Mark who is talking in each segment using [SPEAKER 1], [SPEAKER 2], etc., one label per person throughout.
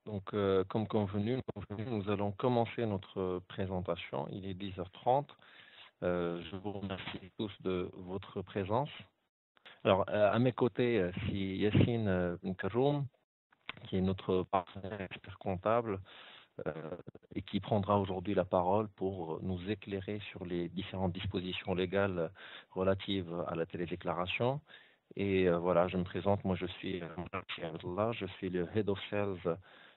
[SPEAKER 1] Comme convenu, nous allons commencer notre présentation. Il est 10h30. Je vous remercie tous de votre présence. Alors, à mes côtés, c'est Yassine Nkaroum, qui est notre partenaire expert comptable euh, et qui prendra aujourd'hui la parole pour nous éclairer sur les différentes dispositions légales relatives à la télédéclaration. Et voilà, je me présente, moi je suis Abdullah, je suis le Head of Sales,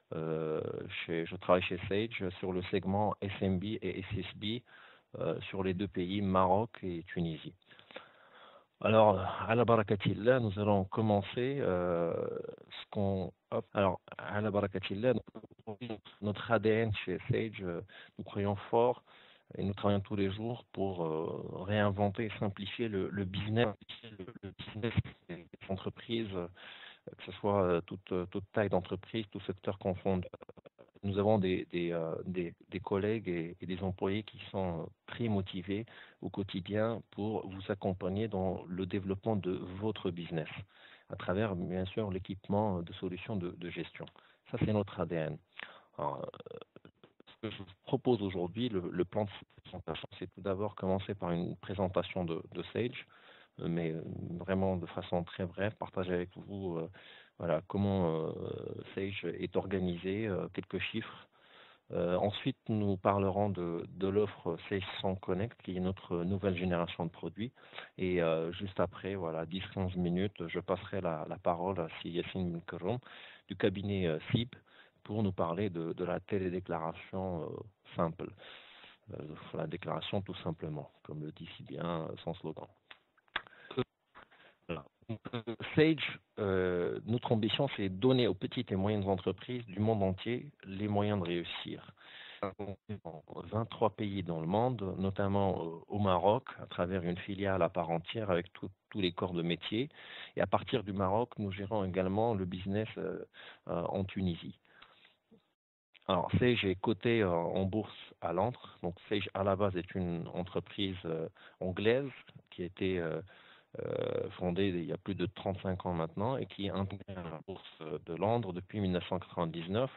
[SPEAKER 1] je travaille chez Sage sur le segment SMB et SSB sur les deux pays, Maroc et Tunisie. Alors, à la barakatillah, nous allons commencer ce qu'on... Alors, à la barakatillah, notre ADN chez Sage, nous croyons fort et nous travaillons tous les jours pour réinventer et simplifier le business, le business des entreprises, que ce soit toute taille d'entreprise, tout secteur confondu. Nous avons des collègues et des employés qui sont très motivés au quotidien pour vous accompagner dans le développement de votre business à travers, bien sûr, l'équipement de solutions de gestion. Ça, c'est notre ADN. Alors, ce que je vous propose aujourd'hui, le plan de présentation, c'est tout d'abord commencer par une présentation de Sage, mais vraiment de façon très brève, partager avec vous voilà, comment Sage est organisé, quelques chiffres. Ensuite, nous parlerons de l'offre Sage 100 Connect, qui est notre nouvelle génération de produits. Et juste après, voilà, 10-15 minutes, je passerai la parole à Yassine Minkaroum du cabinet SIB pour nous parler de la télédéclaration simple. La déclaration tout simplement, comme le dit si bien son slogan. Voilà. Sage, notre ambition, c'est donner aux petites et moyennes entreprises du monde entier les moyens de réussir. Dans 23 pays dans le monde, notamment au Maroc, à travers une filiale à part entière avec tous les corps de métier. Et à partir du Maroc, nous gérons également le business en Tunisie. Alors, Sage est coté en bourse à Londres. Donc, Sage, à la base, est une entreprise anglaise qui a été fondée il y a plus de 35 ans maintenant et qui est intégrée à la bourse de Londres depuis 1999.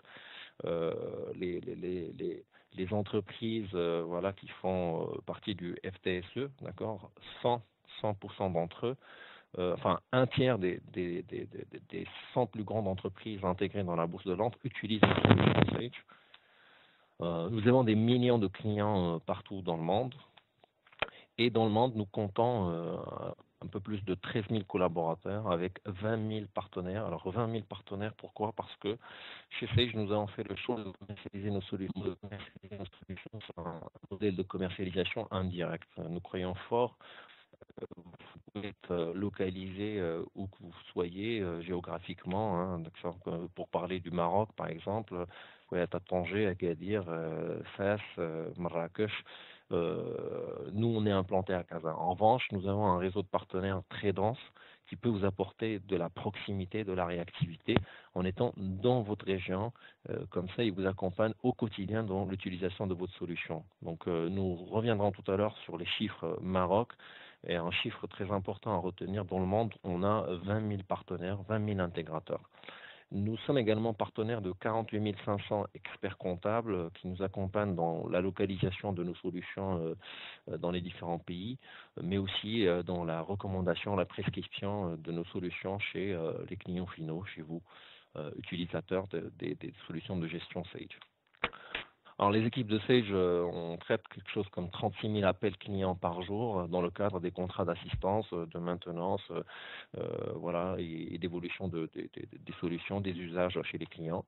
[SPEAKER 1] Les entreprises voilà, qui font partie du FTSE, d'accord, 100% d'entre eux, enfin un tiers des 100 plus grandes entreprises intégrées dans la bourse de Londres utilisent la solution Sage. Nous avons des millions de clients partout dans le monde. Et dans le monde, nous comptons un peu plus de 13 000 collaborateurs avec 20 000 partenaires. Alors 20 000 partenaires, pourquoi? Parce que chez Sage, nous avons fait le choix de commercialiser nos solutions sur un modèle de commercialisation indirect. Nous croyons fort. Vous pouvez être localisé où que vous soyez géographiquement. Hein, pour parler du Maroc, par exemple, vous pouvez être à Tanger, Agadir, Fès, Marrakech. Nous, on est implanté à Casa. En revanche, nous avons un réseau de partenaires très dense qui peut vous apporter de la proximité, de la réactivité en étant dans votre région. Comme ça, ils vous accompagnent au quotidien dans l'utilisation de votre solution. Donc, nous reviendrons tout à l'heure sur les chiffres Maroc. Et un chiffre très important à retenir, dans le monde, on a 20 000 partenaires, 20 000 intégrateurs. Nous sommes également partenaires de 48 500 experts comptables qui nous accompagnent dans la localisation de nos solutions dans les différents pays, mais aussi dans la recommandation, la prescription de nos solutions chez les clients finaux, chez vous, utilisateurs des solutions de gestion Sage. Alors, les équipes de Sage, on traite quelque chose comme 36 000 appels clients par jour dans le cadre des contrats d'assistance, de maintenance, voilà, et d'évolution des solutions, des usages chez les clients.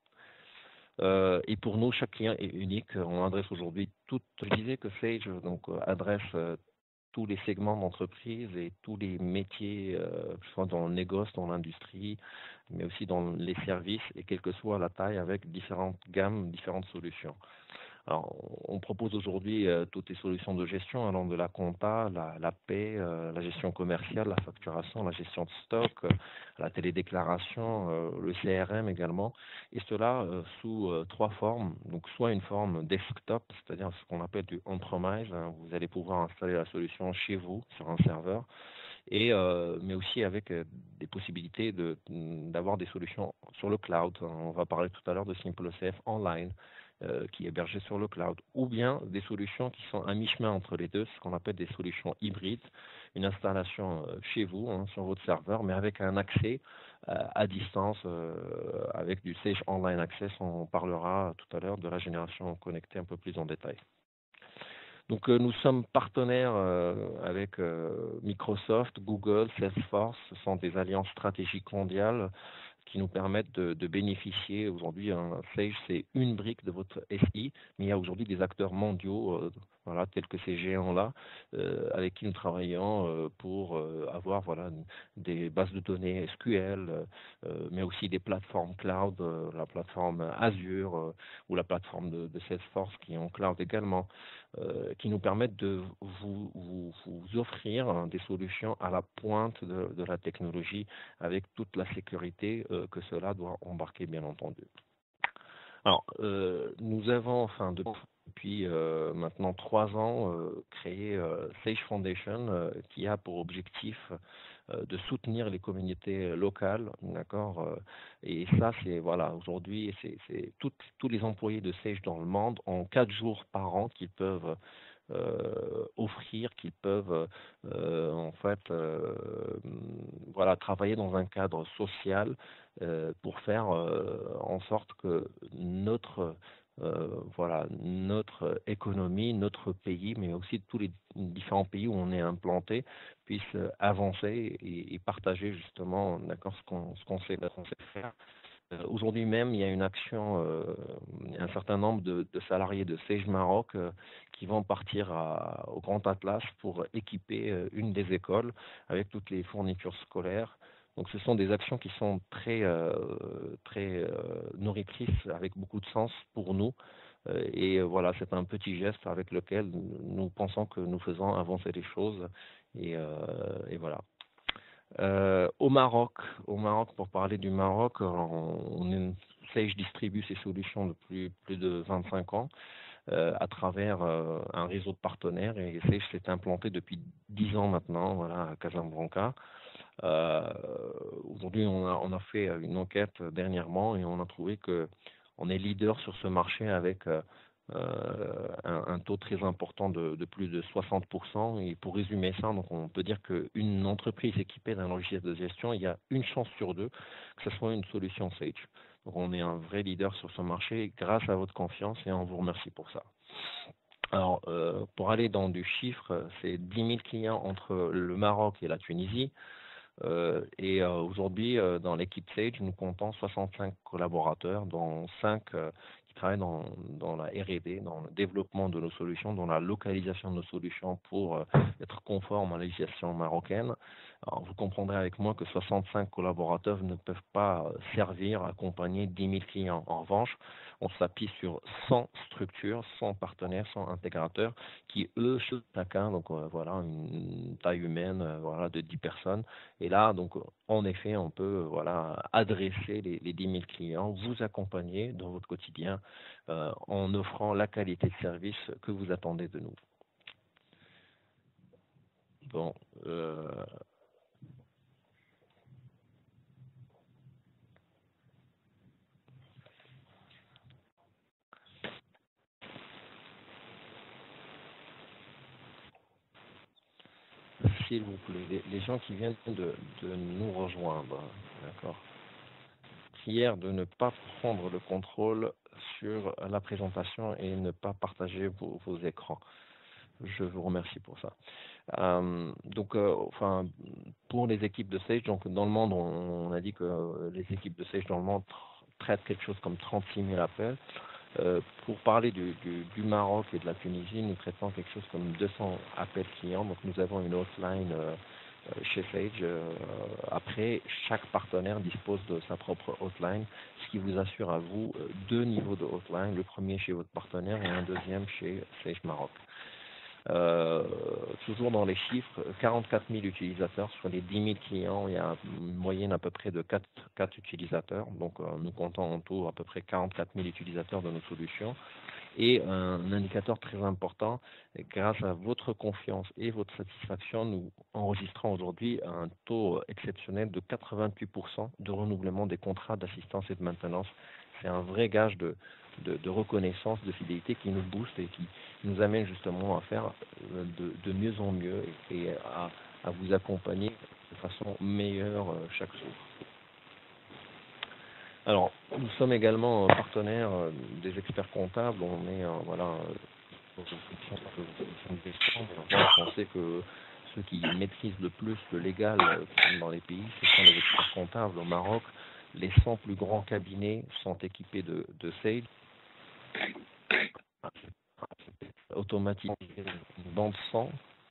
[SPEAKER 1] Et pour nous, chaque client est unique. On adresse aujourd'hui je disais que Sage donc, adresse tous les segments d'entreprise et tous les métiers, que ce soit dans le négoce, dans l'industrie, mais aussi dans les services, et quelle que soit la taille, avec différentes gammes, différentes solutions. Alors, on propose aujourd'hui toutes les solutions de gestion allant de la compta, la paie, la gestion commerciale, la facturation, la gestion de stock, la télédéclaration, le CRM également, et cela sous trois formes. Donc, soit une forme desktop, c'est-à-dire ce qu'on appelle du on-premise, hein, vous allez pouvoir installer la solution chez vous sur un serveur, mais aussi avec des possibilités d'avoir des solutions sur le cloud. On va parler tout à l'heure de SimpleSafe Online, qui est hébergé sur le cloud, ou bien des solutions qui sont à mi-chemin entre les deux, ce qu'on appelle des solutions hybrides, une installation chez vous, hein, sur votre serveur, mais avec un accès à distance, avec du Sage Online Access. On parlera tout à l'heure de la génération connectée un peu plus en détail. Donc nous sommes partenaires avec Microsoft, Google, Salesforce. Ce sont des alliances stratégiques mondiales qui nous permettent de bénéficier aujourd'hui. Sage, c'est une brique de votre SI, mais il y a aujourd'hui des acteurs mondiaux, voilà, tels que ces géants-là, avec qui nous travaillons pour avoir voilà, des bases de données SQL, mais aussi des plateformes cloud, la plateforme Azure ou la plateforme de Salesforce qui est en cloud également, qui nous permettent de vous offrir des solutions à la pointe de la technologie avec toute la sécurité que cela doit embarquer, bien entendu. Alors, nous avons, enfin, depuis maintenant 3 ans, créé Sage Foundation, qui a pour objectif de soutenir les communautés locales, d'accord. Et ça, c'est voilà, aujourd'hui, c'est tous les employés de Sage dans le monde ont 4 jours par an qu'ils peuvent offrir, qu'ils peuvent en fait voilà, travailler dans un cadre social pour faire en sorte que voilà, notre économie, notre pays, mais aussi tous les différents pays où on est implanté, puissent avancer et partager justement, d'accord, ce qu'on sait faire. Aujourd'hui même, il y a une action, un certain nombre de salariés de Sage Maroc qui vont partir au Grand Atlas pour équiper une des écoles avec toutes les fournitures scolaires. Donc ce sont des actions qui sont très nourritrices, avec beaucoup de sens pour nous. Et voilà, c'est un petit geste avec lequel nous pensons que nous faisons avancer les choses. Et voilà. Au Maroc, pour parler du Maroc, Sage distribue ses solutions depuis plus de 25 ans à travers un réseau de partenaires, et Sage s'est implanté depuis 10 ans maintenant, voilà, à Casablanca. Euh, Aujourd'hui, on a fait une enquête dernièrement et on a trouvé que on est leader sur ce marché avec un taux très important de plus de 60%. Et pour résumer ça, donc on peut dire qu'une entreprise équipée d'un logiciel de gestion, il y a une chance sur deux que ce soit une solution Sage. Donc on est un vrai leader sur ce marché grâce à votre confiance et on vous remercie pour ça. Alors, pour aller dans du chiffre, c'est 10 000 clients entre le Maroc et la Tunisie. Et aujourd'hui, dans l'équipe Sage, nous comptons 65 collaborateurs, dont 5 qui travaillent dans la R&D, dans le développement de nos solutions, dans la localisation de nos solutions pour être conformes à la législation marocaine. Alors, vous comprendrez avec moi que 65 collaborateurs ne peuvent pas servir, accompagner 10 000 clients. En revanche, on s'appuie sur 100 structures, 100 partenaires, 100 intégrateurs qui, eux, chacun, donc voilà, une taille humaine, voilà, de 10 personnes. Et là, donc, en effet, on peut voilà, adresser les 10 000 clients, vous accompagner dans votre quotidien en offrant la qualité de service que vous attendez de nous. Bon, s'il vous plaît, les gens qui viennent de nous rejoindre, d'accord, prière de ne pas prendre le contrôle sur la présentation et ne pas partager vos écrans. Je vous remercie pour ça. Donc, enfin, pour les équipes de Sage, donc dans le monde, on a dit que les équipes de Sage dans le monde traitent quelque chose comme 36 000 appels. Pour parler du Maroc et de la Tunisie, nous traitons quelque chose comme 200 appels clients. Donc, nous avons une hotline chez Sage. Après, chaque partenaire dispose de sa propre hotline, ce qui vous assure à vous 2 niveaux de hotline. Le premier chez votre partenaire et un deuxième chez Sage Maroc. Toujours dans les chiffres, 44 000 utilisateurs sur les 10 000 clients. Il y a une moyenne à peu près de 4 utilisateurs. Donc, nous comptons en tout à peu près 44 000 utilisateurs de nos solutions. Et un indicateur très important, grâce à votre confiance et votre satisfaction, nous enregistrons aujourd'hui un taux exceptionnel de 88% de renouvellement des contrats d'assistance et de maintenance. C'est un vrai gage de reconnaissance, de fidélité qui nous booste et qui nous amène justement à faire de mieux en mieux et à vous accompagner de façon meilleure chaque jour. Alors, nous sommes également partenaires des experts comptables. On est dans une fonction de gestion, mais on sait que ceux qui maîtrisent le plus le légal dans les pays, ce sont les experts comptables. Au Maroc, les 100 plus grands cabinets sont équipés de Sage, automatisé une bande 100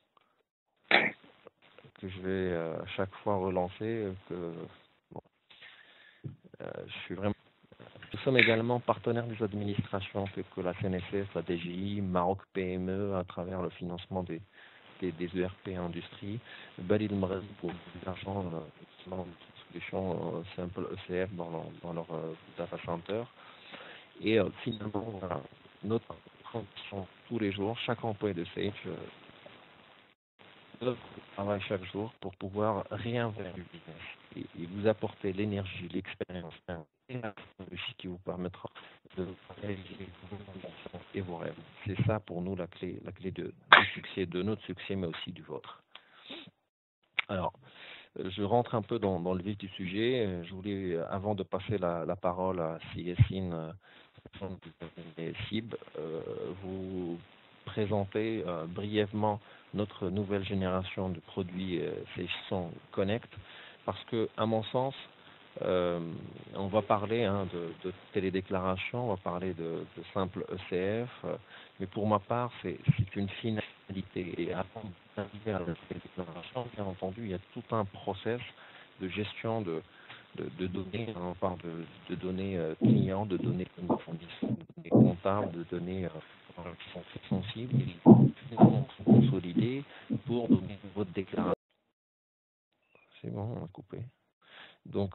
[SPEAKER 1] que je vais à chaque fois relancer. Bon, je suis vraiment. Nous sommes également partenaires des administrations telles que la CNSS, la DGI, Maroc PME à travers le financement des ERP industrie, Balil Mraz pour l'argent dans une solution simple ECF dans leur data center. Et finalement, voilà, notre ambition tous les jours, chaque employé de Sage travaille chaque jour pour pouvoir réinvestir du business et vous apporter l'énergie, l'expérience et la technologie qui vous permettra de réaliser vos ambitions et vos rêves. C'est ça pour nous la clé du succès, de notre succès, mais aussi du vôtre. Alors, je rentre un peu dans le vif du sujet. Je voulais, avant de passer la parole à Yassine Sib, vous présenter brièvement notre nouvelle génération de produits Sage Connect, parce que, à mon sens, on va parler de télédéclaration, on va parler de simple ECF, mais pour ma part, c'est une finalité. Et avant d'arriver à la télédéclaration, bien entendu, il y a tout un process de gestion de données. On parle de données clients, de données fournisseurs, de données comptables, de données qui sont très sensibles et qui sont consolidées pour donner votre déclaration. C'est bon, on a coupé. Donc,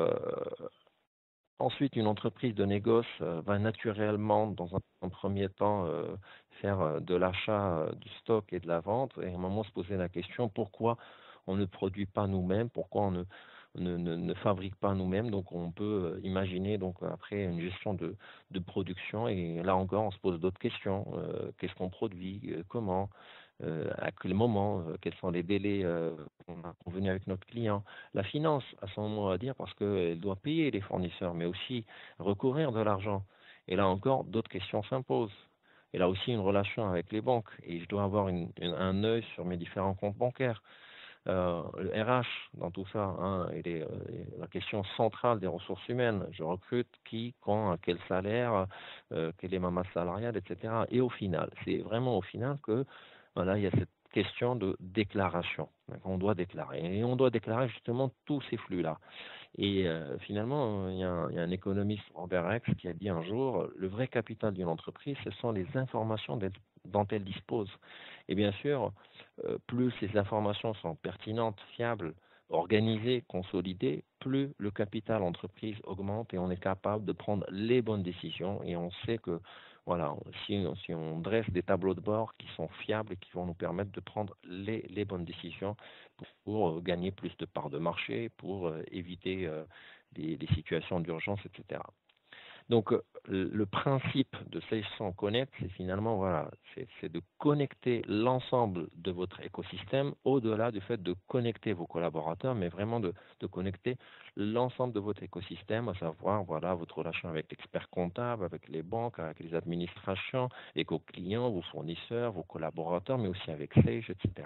[SPEAKER 1] ensuite, une entreprise de négoce va naturellement, dans un premier temps, faire de l'achat du stock et de la vente, et à un moment se poser la question pourquoi on ne produit pas nous-mêmes, pourquoi on ne fabrique pas nous-mêmes. Donc, on peut imaginer donc après une gestion de production, et là encore, on se pose d'autres questions. Qu'est-ce qu'on produit, comment, à quel moment, quels sont les délais qu'on a convenus avec notre client. La finance a son mot à dire parce qu'elle doit payer les fournisseurs, mais aussi recourir de l'argent. Et là encore, d'autres questions s'imposent. Elle a aussi une relation avec les banques et je dois avoir un œil sur mes différents comptes bancaires. Le RH dans tout ça, hein, la question centrale des ressources humaines. Je recrute qui, quand, à quel salaire, quelle est ma masse salariale, etc. Et au final, c'est vraiment au final que voilà, il y a cette question de déclaration. On doit déclarer. Et on doit déclarer justement tous ces flux-là. Et finalement, il y a un économiste, Robert Rex, qui a dit un jour, le vrai capital d'une entreprise, ce sont les informations dont elle dispose. Et bien sûr, plus ces informations sont pertinentes, fiables, organisées, consolidées, plus le capital entreprise augmente et on est capable de prendre les bonnes décisions. Et on sait que voilà, si on dresse des tableaux de bord qui sont fiables et qui vont nous permettre de prendre les bonnes décisions pour gagner plus de parts de marché, pour éviter des situations d'urgence, etc. Donc, le principe de Salesforce Connect, c'est finalement, voilà, c'est de connecter l'ensemble de votre écosystème au-delà du fait de connecter vos collaborateurs, mais vraiment de connecter l'ensemble de votre écosystème, à savoir, voilà, votre relation avec l'expert comptable, avec les banques, avec les administrations, avec vos clients, vos fournisseurs, vos collaborateurs, mais aussi avec Sage, etc.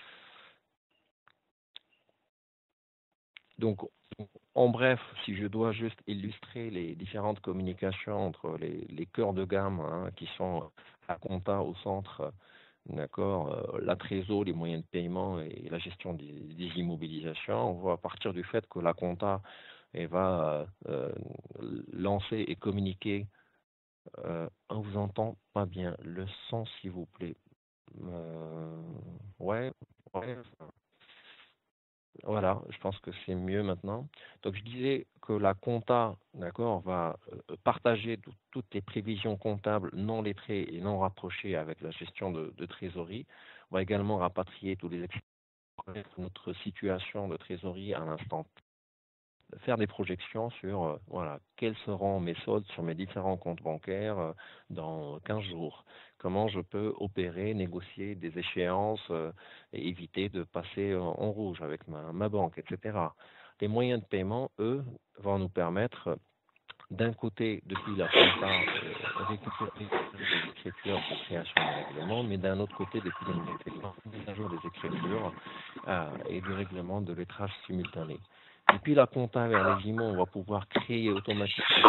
[SPEAKER 1] Donc, en bref, si je dois juste illustrer les différentes communications entre les cœurs de gamme qui sont la compta au centre, d'accord, la trésor, les moyens de paiement et la gestion des immobilisations, on voit à partir du fait que la compta elle va lancer et communiquer. On vous entend pas bien. Le son, s'il vous plaît. Ouais, ouais. Voilà, je pense que c'est mieux maintenant. Donc, je disais que la compta, d'accord, va partager toutes les prévisions comptables non lettrées et non rapprochées avec la gestion de trésorerie. On va également rapatrier tous les excès de notre situation de trésorerie à l'instant, faire des projections sur voilà, quels seront mes soldes sur mes différents comptes bancaires dans 15 jours. Comment je peux opérer, négocier des échéances et éviter de passer en rouge avec ma banque, etc. Les moyens de paiement, eux, vont nous permettre d'un côté, depuis la compta, récupérer des écritures de création de règlement, mais d'un autre côté, depuis les mise à jour des écritures et du règlement de lettrage simultané. Depuis la compta vers les IMO, on va pouvoir créer automatiquement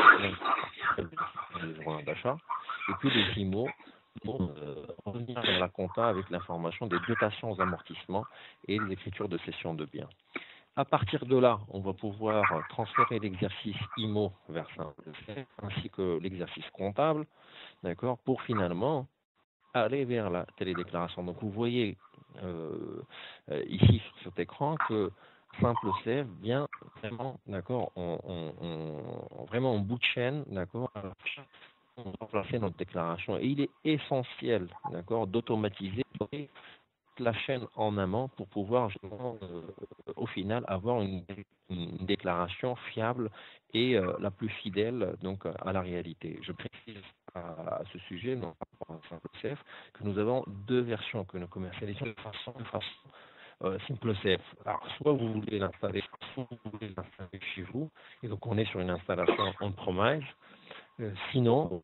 [SPEAKER 1] les journaux d'achat. Et puis les IMO vont revenir vers la compta avec l'information des dotations aux amortissements et les écritures de cession de biens. À partir de là, on va pouvoir transférer l'exercice IMO vers Simple ainsi que l'exercice comptable, d'accord, pour finalement aller vers la télédéclaration. Donc vous voyez ici sur cet écran que Simple CF vient vraiment, d'accord, vraiment en bout de chaîne, d'accord, on va placer notre déclaration. Et il est essentiel, d'accord, d'automatiser la chaîne en amont pour pouvoir au final avoir une déclaration fiable et la plus fidèle donc à la réalité. Je précise à ce sujet, dans Simple CF, que nous avons deux versions que nous commercialisons de façon Simple CF. Alors, soit vous voulez l'installer, soit vous voulez l'installer chez vous, et donc on est sur une installation on-premise. Sinon,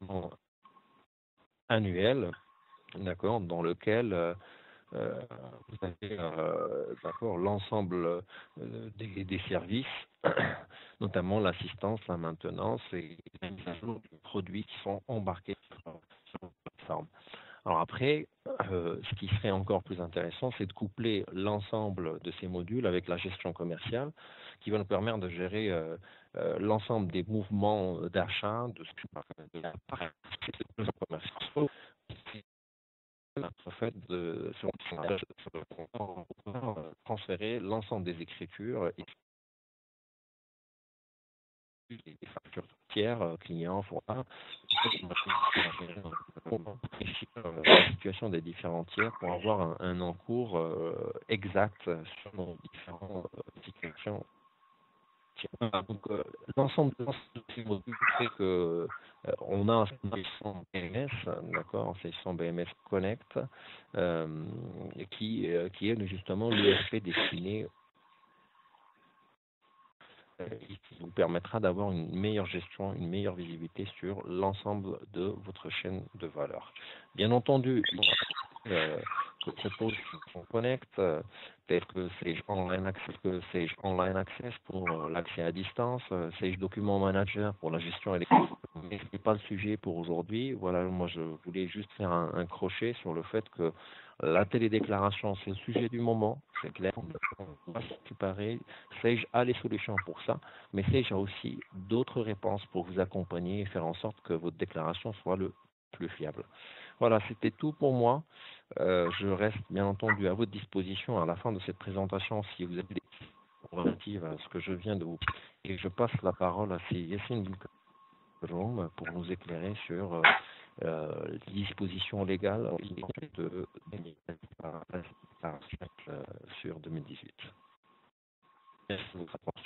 [SPEAKER 1] annuel, d'accord, dans lequel vous avez d'accord, l'ensemble des services, notamment l'assistance, la maintenance et la mise à jour des produits qui sont embarqués sur la plateforme. Alors après, ce qui serait encore plus intéressant, c'est de coupler l'ensemble de ces modules avec la gestion commerciale qui va nous permettre de gérer l'ensemble des mouvements d'achat, de la commerciale, en fait, sur le compte, transférer l'ensemble des écritures et des factures tiers, clients, fournisseurs, la situation des différents tiers pour avoir un encours exact sur nos différentes situations. Donc, l'ensemble de ces modules fait que on a un session BMS, d'accord, un session BMS Connect, qui est justement l'ERP destiné qui vous permettra d'avoir une meilleure gestion, une meilleure visibilité sur l'ensemble de votre chaîne de valeur. Bien entendu, que propose Connect, tels que Sage Online Access pour l'accès à distance, Sage Document Manager pour la gestion électronique. Mais ce n'est pas le sujet pour aujourd'hui. Voilà, moi je voulais juste faire un crochet sur le fait que la télédéclaration, c'est le sujet du moment, c'est clair. On va se préparer. Sage a les solutions pour ça, mais Sage a aussi d'autres réponses pour vous accompagner et faire en sorte que votre déclaration soit le plus fiable. Voilà, c'était tout pour moi. Je reste bien entendu à votre disposition à la fin de cette présentation si vous avez des questions relatives à ce que je viens de vous dire. Et je passe la parole à Yassine Boulkaroum pour nous éclairer sur les dispositions légales de sur 2018. Merci de votre attention.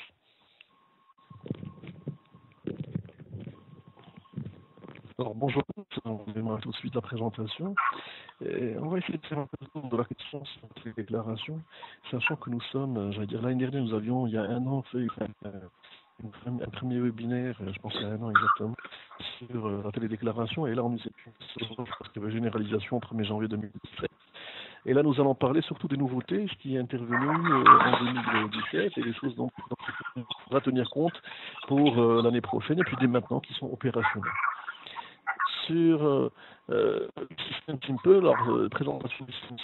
[SPEAKER 2] Alors bonjour, on démarre tout de suite la présentation. Et on va essayer de faire un peu le tour de la question sur les déclarations, sachant que nous sommes, j'allais dire l'année dernière, nous avions il y a un an fait un premier webinaire, je pense il y a un an exactement, sur la télédéclaration, et là on nous est parce qu'il y avait généralisation au 1er janvier 2017. Et là nous allons parler surtout des nouveautés, ce qui est intervenu en 2017 et des choses dont il faudra tenir compte pour l'année prochaine et puis dès maintenant qui sont opérationnelles. Sur le système Simple, alors présentation du système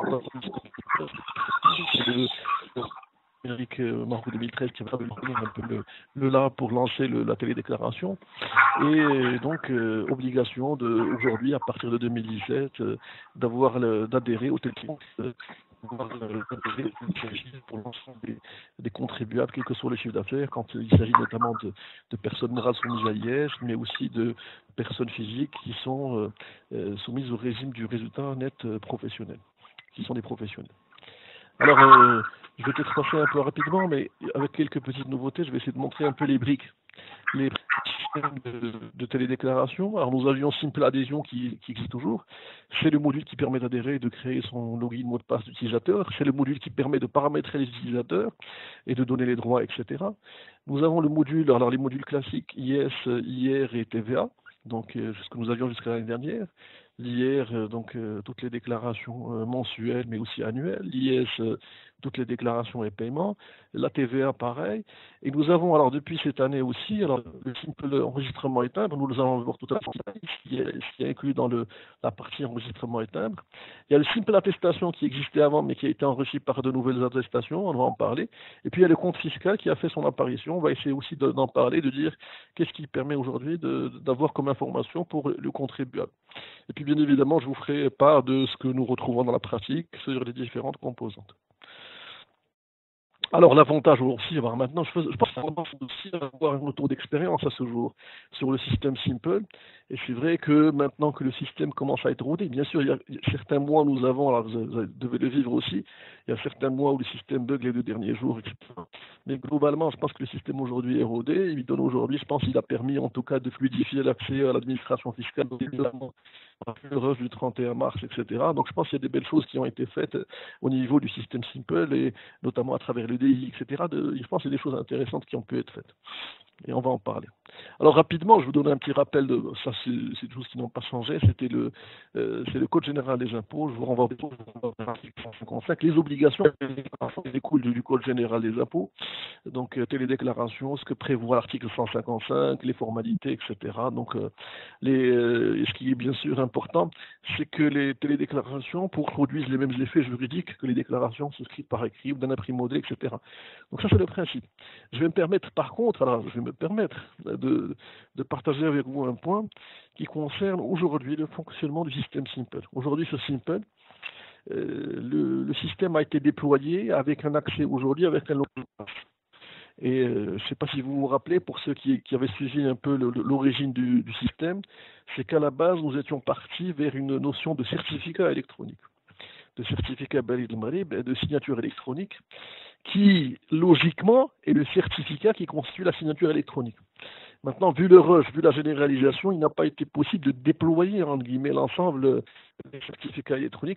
[SPEAKER 2] Eric Marco 2013 qui va un peu le là pour lancer la télédéclaration et donc obligation de aujourd'hui à partir de 2017 d'adhérer au téléphone pour l'ensemble des contribuables, quel que soit le chiffre d'affaires, quand il s'agit notamment de personnes morales soumises à l'IS, mais aussi de personnes physiques qui sont soumises au régime du résultat net professionnel, qui sont des professionnels. Alors, je vais peut-être passer un peu rapidement, mais avec quelques petites nouveautés, je vais essayer de montrer un peu les briques systèmes de télédéclaration. Alors, nous avions Simple Adhésion qui existe toujours. C'est le module qui permet d'adhérer et de créer son login, mot de passe d'utilisateur. C'est le module qui permet de paramétrer les utilisateurs et de donner les droits, etc. Nous avons le module, alors les modules classiques IS, IR et TVA, donc ce que nous avions jusqu'à l'année dernière. L'IR, donc toutes les déclarations mensuelles mais aussi annuelles. L'IS, toutes les déclarations et paiements. La TVA, pareil. Et nous avons alors depuis cette année aussi, alors le simple enregistrement et timbre, nous allons le voir tout à l'heure, ce qui est inclus dans la partie enregistrement et timbre. Il y a le simple attestation qui existait avant mais qui a été enrichi par de nouvelles attestations, on va en parler. Et puis il y a le compte fiscal qui a fait son apparition, on va essayer aussi d'en parler, de dire qu'est-ce qui permet aujourd'hui d'avoir comme information pour le contribuable. Et puis bien évidemment, je vous ferai part de ce que nous retrouvons dans la pratique sur les différentes composantes. Alors l'avantage aussi, alors maintenant, je pense aussi avoir un retour d'expérience à ce jour sur le système Simple. Et c'est vrai que maintenant que le système commence à être rodé, bien sûr, il y a certains mois nous avons, alors vous devez le vivre aussi, il y a certains mois où le système bug les 2 derniers jours, etc. Mais globalement, je pense que le système aujourd'hui est rodé. Il donne aujourd'hui, je pense qu'il a permis en tout cas de fluidifier l'accès à l'administration fiscale, notamment le rush du 31 mars, etc. Donc je pense qu'il y a des belles choses qui ont été faites au niveau du système Simple et notamment à travers le DI, etc. Je pense qu'il y a des choses intéressantes qui ont pu être faites. Et on va en parler. Alors rapidement, je vous donne un petit rappel de ça, c'est des choses qui n'ont pas changé. C'est le Code général des impôts. Je vous renvoie à l'article 155. Les obligations découlent du Code général des impôts. Donc télédéclaration, ce que prévoit l'article 155, les formalités, etc. Donc ce qui est bien sûr important, c'est que les télédéclarations produisent les mêmes effets juridiques que les déclarations souscrites par écrit ou d'un imprimé, etc. Donc ça c'est le principe. Je vais me permettre par contre, de partager avec vous un point qui concerne aujourd'hui le fonctionnement du système Simple. Aujourd'hui ce Simple, le système a été déployé avec un accès aujourd'hui avec un login. Et je ne sais pas si vous vous rappelez, pour ceux qui avaient suivi un peu l'origine du système, c'est qu'à la base, nous étions partis vers une notion de certificat électronique, de certificat Balid al-Marib et de signature électronique, qui, logiquement, est le certificat qui constitue la signature électronique. Maintenant, vu le rush, vu la généralisation, il n'a pas été possible de déployer, entre guillemets, l'ensemble des certificats électroniques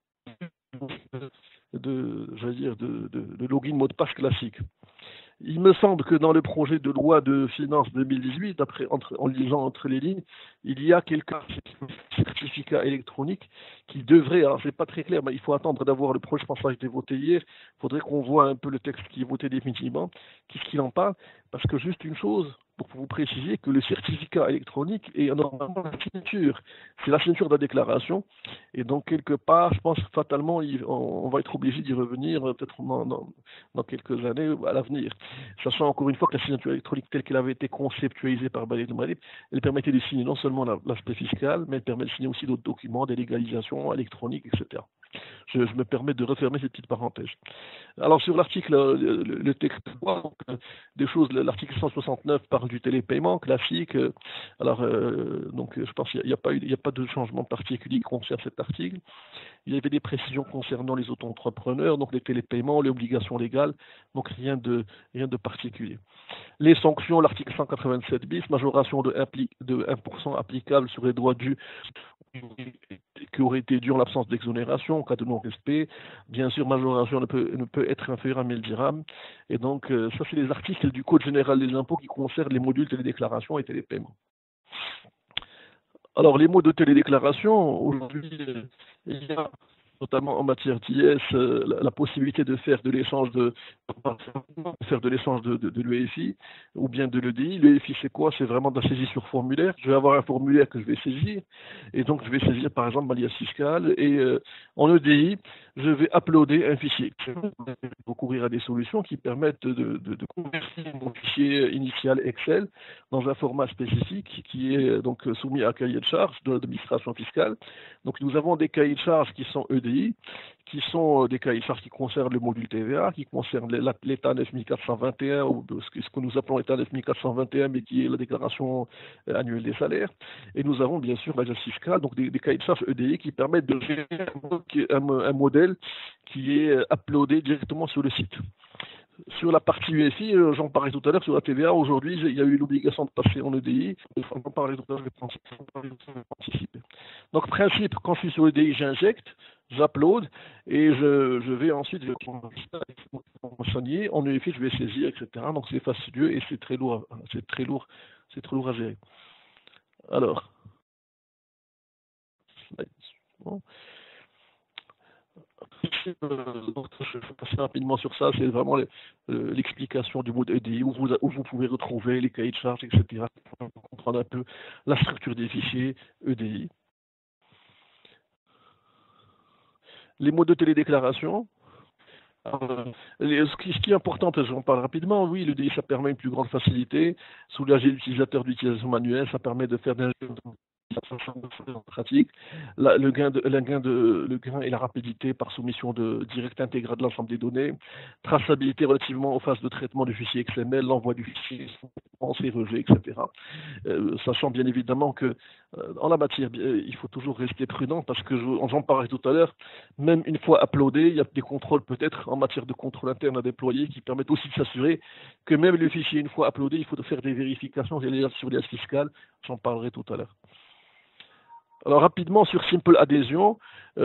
[SPEAKER 2] de login mot de passe classique. Il me semble que dans le projet de loi de finances 2018, en lisant entre les lignes, il y a quelques certificats électroniques qui devraient, alors c'est pas très clair, mais il faut attendre d'avoir le projet, je pense que ça a été voté hier, il faudrait qu'on voit un peu le texte qui est voté définitivement, qu'est-ce qu'il en parle, parce que juste une chose, pour vous préciser que le certificat électronique est normalement la signature, c'est la signature de la déclaration, et donc quelque part, je pense fatalement, on va être obligé d'y revenir peut-être dans quelques années à l'avenir. Sachant encore une fois que la signature électronique telle qu'elle avait été conceptualisée par Balid al-Marib, elle permettait de signer non seulement l'aspect fiscal, mais elle permet de signer aussi d'autres documents, des légalisations électroniques, etc. Je me permets de refermer cette petite parenthèse. Alors sur l'article, le texte, des choses, l'article 169 parle du télépaiement classique. Donc je pense qu'il n'y a pas de changement particulier qui concerne cet article. Il y avait des précisions concernant les auto-entrepreneurs, donc les télépaiements, les obligations légales, donc rien de particulier. Les sanctions, l'article 187 bis, majoration de 1% applicable sur les droits dus qui auraient été dus en l'absence d'exonération en cas de non-respect. Bien sûr, majoration ne peut être inférieure à 1000 dirhams. Et donc, ça, c'est les articles du Code général des impôts qui concernent les modules télédéclaration et télépaiement. Alors, les mots de télédéclaration, aujourd'hui, il y a notamment en matière d'IS, la possibilité de faire de l'échange de l'EFI ou bien de l'EDI. L'EFI, c'est quoi? C'est vraiment de la saisie sur formulaire. Je vais avoir un formulaire que je vais saisir, et donc je vais saisir par exemple ma liasse fiscale, et en EDI, je vais uploader un fichier. Je vais recourir à des solutions qui permettent de convertir mon fichier initial Excel dans un format spécifique qui est donc soumis à un cahier de charges de l'administration fiscale. Donc nous avons des cahiers de charges qui sont EDI, qui sont des cahiers de charges qui concernent le module TVA, qui concernent l'État 9421, ou ce que nous appelons l'État 9421, mais qui est la déclaration annuelle des salaires. Et nous avons bien sûr l'agence fiscale, donc des cahiers de charges EDI qui permettent de gérer un modèle qui est uploadé directement sur le site. Sur la partie UFI, j'en parlais tout à l'heure, sur la TVA, aujourd'hui, il y a eu l'obligation de passer en EDI. J'en parlais tout à l'heure, je vais participer. Donc, principe, quand je suis sur EDI, j'injecte, j'upload, et je vais ensuite, je vais prendre renseigner, en UFI, je vais saisir, etc. Donc, c'est fastidieux et c'est très lourd, c'est très lourd à gérer. Alors, bon. Donc, je vais passer rapidement sur ça, c'est vraiment l'explication du mode EDI, où vous pouvez retrouver les cahiers de charges, etc., pour comprendre un peu la structure des fichiers EDI. Les modes de télédéclaration. Ce qui est important, j'en parle rapidement, oui, l'EDI, ça permet une plus grande facilité, soulager l'utilisateur d'utilisation manuelle, ça permet de faire des en pratique. Le gain et la rapidité par soumission directe intégrale de l'ensemble des données, traçabilité relativement aux phases de traitement du fichier XML, l'envoi du fichier, ses rejets, etc. Sachant bien évidemment que en la matière, il faut toujours rester prudent parce que j'en parlais tout à l'heure, même une fois uploadé, il y a des contrôles peut-être en matière de contrôle interne à déployer qui permettent aussi de s'assurer que même le fichier une fois uploadé, il faut faire des vérifications sur les fiscales, j'en parlerai tout à l'heure. Alors rapidement sur Simple Adhésion,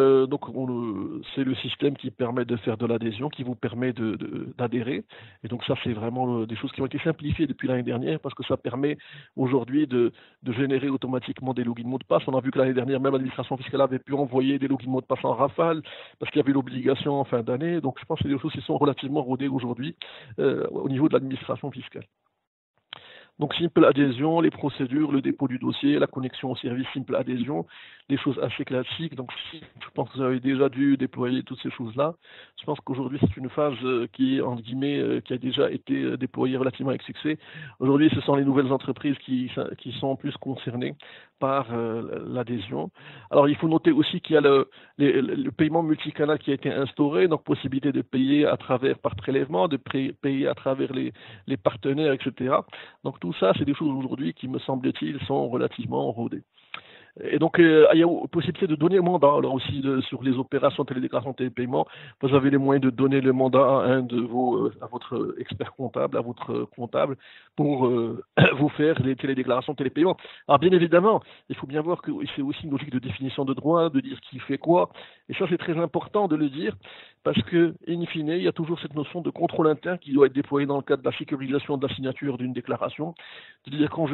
[SPEAKER 2] c'est le système qui permet de faire de l'adhésion, qui vous permet d'adhérer. Et donc ça, c'est vraiment des choses qui ont été simplifiées depuis l'année dernière parce que ça permet aujourd'hui de générer automatiquement des logins mots de passe. On a vu que l'année dernière, même l'administration fiscale avait pu envoyer des logins mots de passe en rafale parce qu'il y avait l'obligation en fin d'année. Donc je pense que c'est des choses qui sont relativement rodées aujourd'hui au niveau de l'administration fiscale. Donc, simple adhésion, les procédures, le dépôt du dossier, la connexion au service simple adhésion, des choses assez classiques. Donc, je pense que vous avez déjà dû déployer toutes ces choses-là. Je pense qu'aujourd'hui, c'est une phase qui est, entre guillemets, qui a déjà été déployée relativement avec succès. Aujourd'hui, ce sont les nouvelles entreprises qui sont plus concernées par l'adhésion. Alors, il faut noter aussi qu'il y a le paiement multicanal qui a été instauré, donc possibilité de payer par prélèvement, de payer à travers les partenaires, etc. Donc tout ça, c'est des choses aujourd'hui qui, me semble-t-il, sont relativement rodées. Et donc, il y a possibilité de donner le mandat, alors aussi sur les opérations télédéclaration télépaiement. Vous avez les moyens de donner le mandat à à votre expert comptable, à votre comptable, pour vous faire les télédéclarations télépaiement. Alors, bien évidemment, il faut bien voir que c'est aussi une logique de définition de droit, de dire qui fait quoi. Et ça, c'est très important de le dire, parce que, in fine, il y a toujours cette notion de contrôle interne qui doit être déployée dans le cadre de la sécurisation de la signature d'une déclaration. C'est-à-dire, quand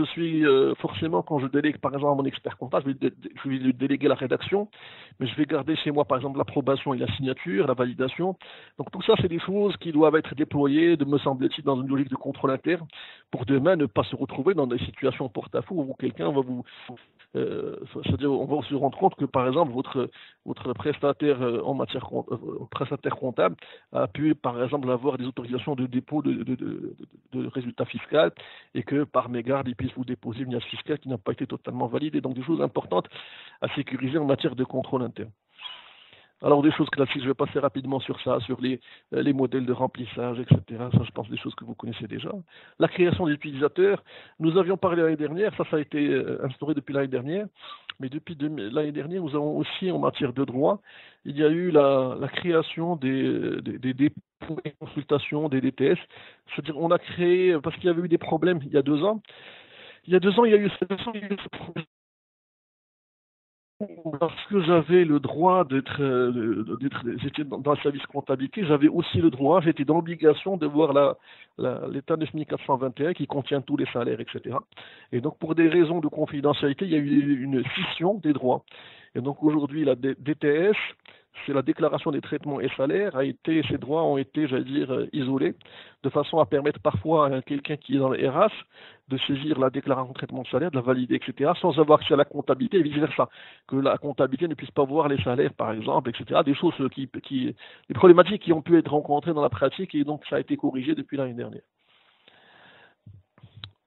[SPEAKER 2] je délègue, par exemple, à mon expert comptable, je vais lui déléguer la rédaction, mais je vais garder chez moi, par exemple, l'approbation et la signature, la validation. Donc tout ça, c'est des choses qui doivent être déployées, me semble-t-il, dans une logique de contrôle interne, pour demain ne pas se retrouver dans des situations porte-à-faux où quelqu'un va vous... c'est-à-dire, on va se rendre compte que, par exemple, votre prestataire prestataire comptable a pu, par exemple, avoir des autorisations de dépôt de résultats fiscaux et que, par mégarde, il puisse vous déposer une liasse fiscale qui n'a pas été totalement validée. Donc, des choses importantes à sécuriser en matière de contrôle interne. Alors, des choses classiques, je vais passer rapidement sur ça, sur les modèles de remplissage, etc. Ça, je pense, des choses que vous connaissez déjà. La création des utilisateurs, nous avions parlé l'année dernière, ça a été instauré depuis l'année dernière, mais depuis l'année dernière, nous avons aussi, en matière de droit, il y a eu la création des dépôts et consultations des DTS. C'est-à-dire, on a créé, parce qu'il y avait eu des problèmes il y a 2 ans. Il y a 2 ans, il y a eu ce problème. Parce que j'avais le droit j'étais dans le service comptabilité, j'avais aussi le droit, j'étais dans l'obligation de voir l'État 9421 qui contient tous les salaires, etc. Et donc, pour des raisons de confidentialité, il y a eu une scission des droits. Et donc, aujourd'hui, la DTS, c'est la déclaration des traitements et salaires, ces droits ont été, j'allais dire, isolés, de façon à permettre parfois à quelqu'un qui est dans le RH de saisir la déclaration de traitement de salaire, de la valider, etc., sans avoir accès à la comptabilité et vice-versa, que la comptabilité ne puisse pas voir les salaires, par exemple, etc., des choses des problématiques qui ont pu être rencontrées dans la pratique et donc ça a été corrigé depuis l'année dernière.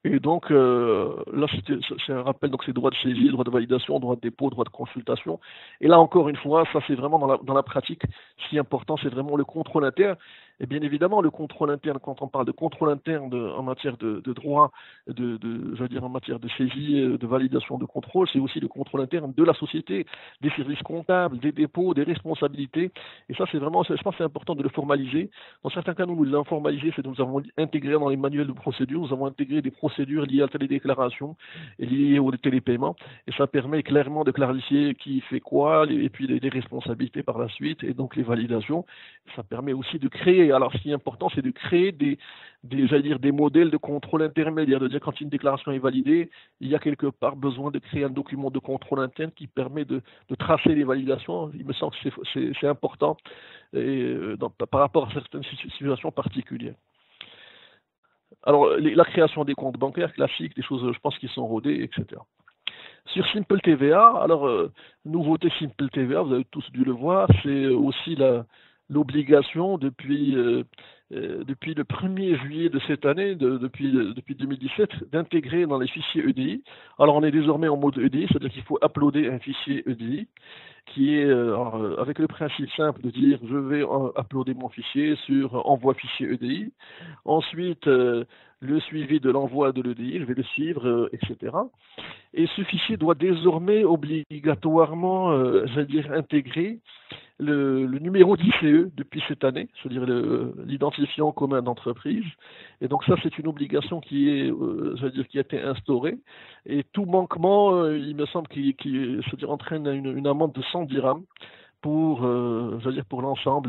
[SPEAKER 2] Et donc, là, c'est un rappel, donc c'est droit de saisie, droit de validation, droit de dépôt, droit de consultation. Et là, encore une fois, ça c'est vraiment dans la pratique, ce qui est important, c'est vraiment le contrôle interne. Et bien évidemment, le contrôle interne, quand on parle de contrôle interne en matière de droit, je veux dire en matière de saisie, de validation, de contrôle, c'est aussi le contrôle interne de la société, des services comptables, des dépôts, des responsabilités. Et ça, c'est vraiment, je pense que c'est important de le formaliser. Dans certains cas, nous l'avons formalisé, c'est que nous avons intégré dans les manuels de procédure, nous avons intégré des procédures liées à la télédéclaration et liées au télépaiement. Et ça permet clairement de clarifier qui fait quoi, et puis les responsabilités par la suite, et donc les validations. Ça permet aussi de créer, alors ce qui est important, c'est de créer j'allais dire, des modèles de contrôle intermédiaire, de dire quand une déclaration est validée, il y a quelque part besoin de créer un document de contrôle interne qui permet de tracer les validations. Il me semble que c'est important par rapport à certaines situations particulières. Alors, la création des comptes bancaires classiques, des choses, je pense, qui sont rodées, etc. Sur Simple TVA, alors, nouveauté Simple TVA, vous avez tous dû le voir, c'est aussi l'obligation depuis le 1er juillet de cette année, depuis 2017, d'intégrer dans les fichiers EDI. Alors, on est désormais en mode EDI, c'est-à-dire qu'il faut uploader un fichier EDI qui est avec le principe simple de dire je vais uploader mon fichier sur envoi fichier EDI. Ensuite, le suivi de l'envoi de l'EDI, je vais le suivre, etc. Et ce fichier doit désormais obligatoirement, j'allais dire, intégrer le numéro d'ICE depuis cette année, c'est-à-dire l'identifiant commun d'entreprise. Et donc ça, c'est une obligation qui est, qui a été instaurée. Et tout manquement, il me semble c'est-à-dire entraîne une amende de 100 dirhams pour, pour l'ensemble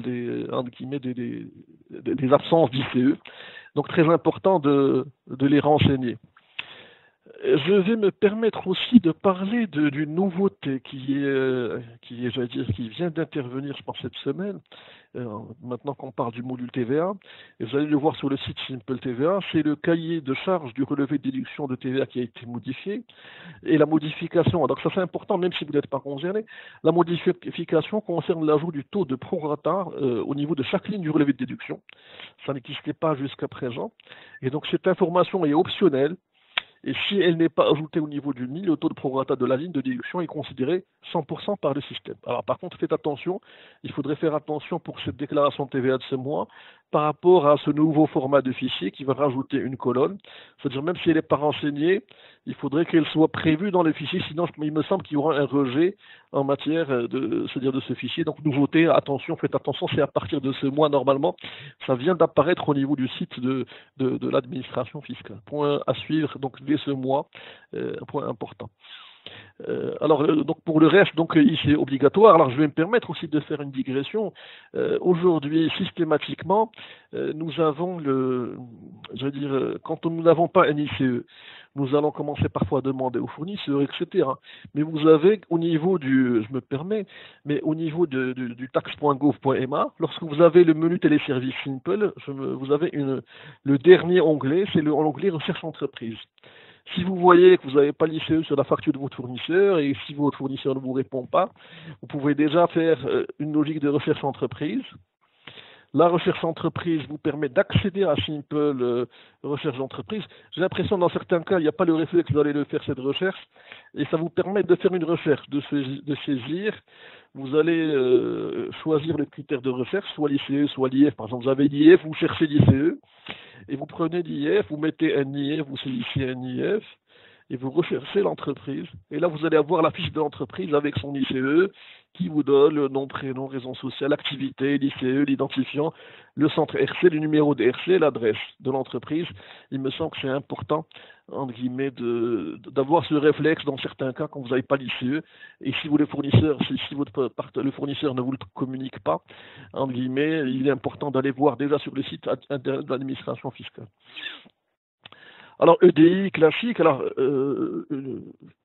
[SPEAKER 2] des absences d'ICE. Donc très important de les renseigner. Je vais me permettre aussi de parler d'une nouveauté qui vient d'intervenir, je pense, cette semaine, maintenant qu'on parle du module TVA, et vous allez le voir sur le site Simple TVA, c'est le cahier de charge du relevé de déduction de TVA qui a été modifié, et la modification, donc ça c'est important, même si vous n'êtes pas concerné, la modification concerne l'ajout du taux de prorata au niveau de chaque ligne du relevé de déduction. Ça n'existait pas jusqu'à présent, et donc cette information est optionnelle. Et si elle n'est pas ajoutée au niveau d'une ligne, le taux de prorata de la ligne de déduction est considéré 100% par le système. Alors par contre, faites attention, il faudrait faire attention pour cette déclaration de TVA de ce mois par rapport à ce nouveau format de fichier qui va rajouter une colonne. C'est-à-dire même si elle n'est pas renseignée, il faudrait qu'elle soit prévue dans le fichier, sinon il me semble qu'il y aura un rejet en matière de ce fichier. Donc nouveauté, attention, faites attention, c'est à partir de ce mois normalement, ça vient d'apparaître au niveau du site de l'administration fiscale. Point à suivre donc dès ce mois, un point important. Donc pour le reste, donc c'est obligatoire. Alors je vais me permettre aussi de faire une digression. Aujourd'hui, systématiquement, nous avons quand nous n'avons pas un ICE, nous allons commencer parfois à demander aux fournisseurs, etc. Mais vous avez au niveau du tax.gouv.ma, lorsque vous avez le menu téléservice Simple, vous avez le dernier onglet, c'est l'onglet recherche entreprise. Si vous voyez que vous n'avez pas l'ICE sur la facture de votre fournisseur et si votre fournisseur ne vous répond pas, vous pouvez déjà faire une logique de recherche entreprise. La recherche entreprise vous permet d'accéder à Simple recherche d'entreprise. J'ai l'impression que dans certains cas, il n'y a pas le réflexe d'aller le faire cette recherche et ça vous permet de faire une recherche, de saisir. Vous allez choisir le critère de recherche, soit l'ICE, soit l'IF. Par exemple, vous avez l'IF, vous cherchez l'ICE et vous prenez l'IF, vous mettez un IF, vous saisissez un IF et vous recherchez l'entreprise. Et là, vous allez avoir la fiche de l'entreprise avec son ICE qui vous donne le nom, prénom, raison sociale, activité, l'ICE, l'identifiant, le centre RC, le numéro de RC, l'adresse de l'entreprise. Il me semble que c'est important, entre guillemets, d'avoir ce réflexe dans certains cas quand vous n'avez pas l'ICE. Et si le fournisseur ne vous le communique pas, entre guillemets, il est important d'aller voir déjà sur le site internet de l'administration fiscale. Alors EDI classique, alors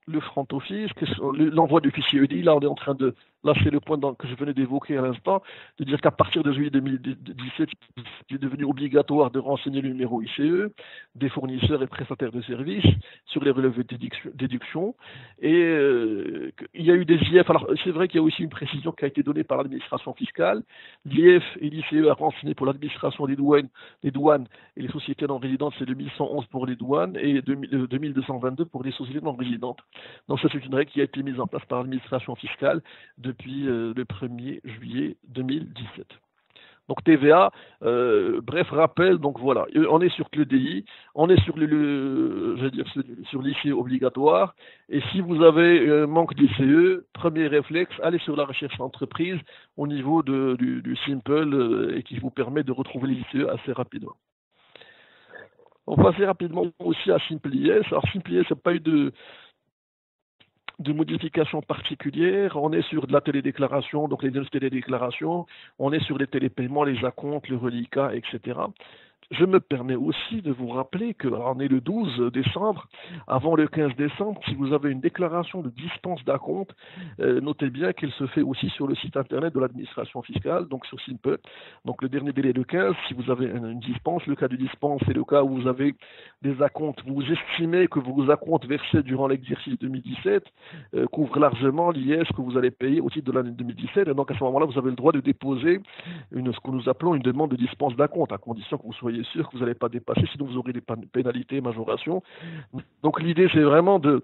[SPEAKER 2] le front office, l'envoi du fichier EDI. Là, on est en train de lâcher le point que je venais d'évoquer à l'instant, de dire qu'à partir de juillet 2017, il est devenu obligatoire de renseigner le numéro ICE des fournisseurs et prestataires de services sur les relevés de déduction. Et il y a eu des IF. Alors, c'est vrai qu'il y a aussi une précision qui a été donnée par l'administration fiscale. L'IF et l'ICE a renseigné pour l'administration des douanes et les sociétés non résidentes, c'est 2111 pour les douanes et 2222 pour les sociétés non résidentes. Donc ça, c'est une règle qui a été mise en place par l'administration fiscale depuis le 1er juillet 2017. Donc TVA, bref, rappel, donc voilà, on est sur l'EDI, on est sur sur l'ICE obligatoire, et si vous avez un manque d'ICE, premier réflexe, allez sur la recherche d'entreprise au niveau du Simple et qui vous permet de retrouver l'ICE assez rapidement. On va passer rapidement aussi à SimpleIS. Alors SimpleIS, n'a pas eu de modifications particulières. On est sur de la télédéclaration, donc les télédéclarations. On est sur les télépaiements, les acomptes, le reliquat, etc. Je me permets aussi de vous rappeler qu'on est le 12 décembre, avant le 15 décembre, si vous avez une déclaration de dispense d'acompte, notez bien qu'elle se fait aussi sur le site internet de l'administration fiscale, donc sur Simple. Donc le dernier délai le 15, si vous avez une dispense, le cas de dispense, c'est le cas où vous avez des acomptes, vous estimez que vos acomptes versés durant l'exercice 2017 couvrent largement l'IS que vous allez payer au titre de l'année 2017, et donc à ce moment-là, vous avez le droit de déposer ce que nous appelons une demande de dispense d'acompte, à condition que vous soyez sûr que vous n'allez pas dépasser, sinon vous aurez des pénalités, majorations. Donc l'idée, c'est vraiment de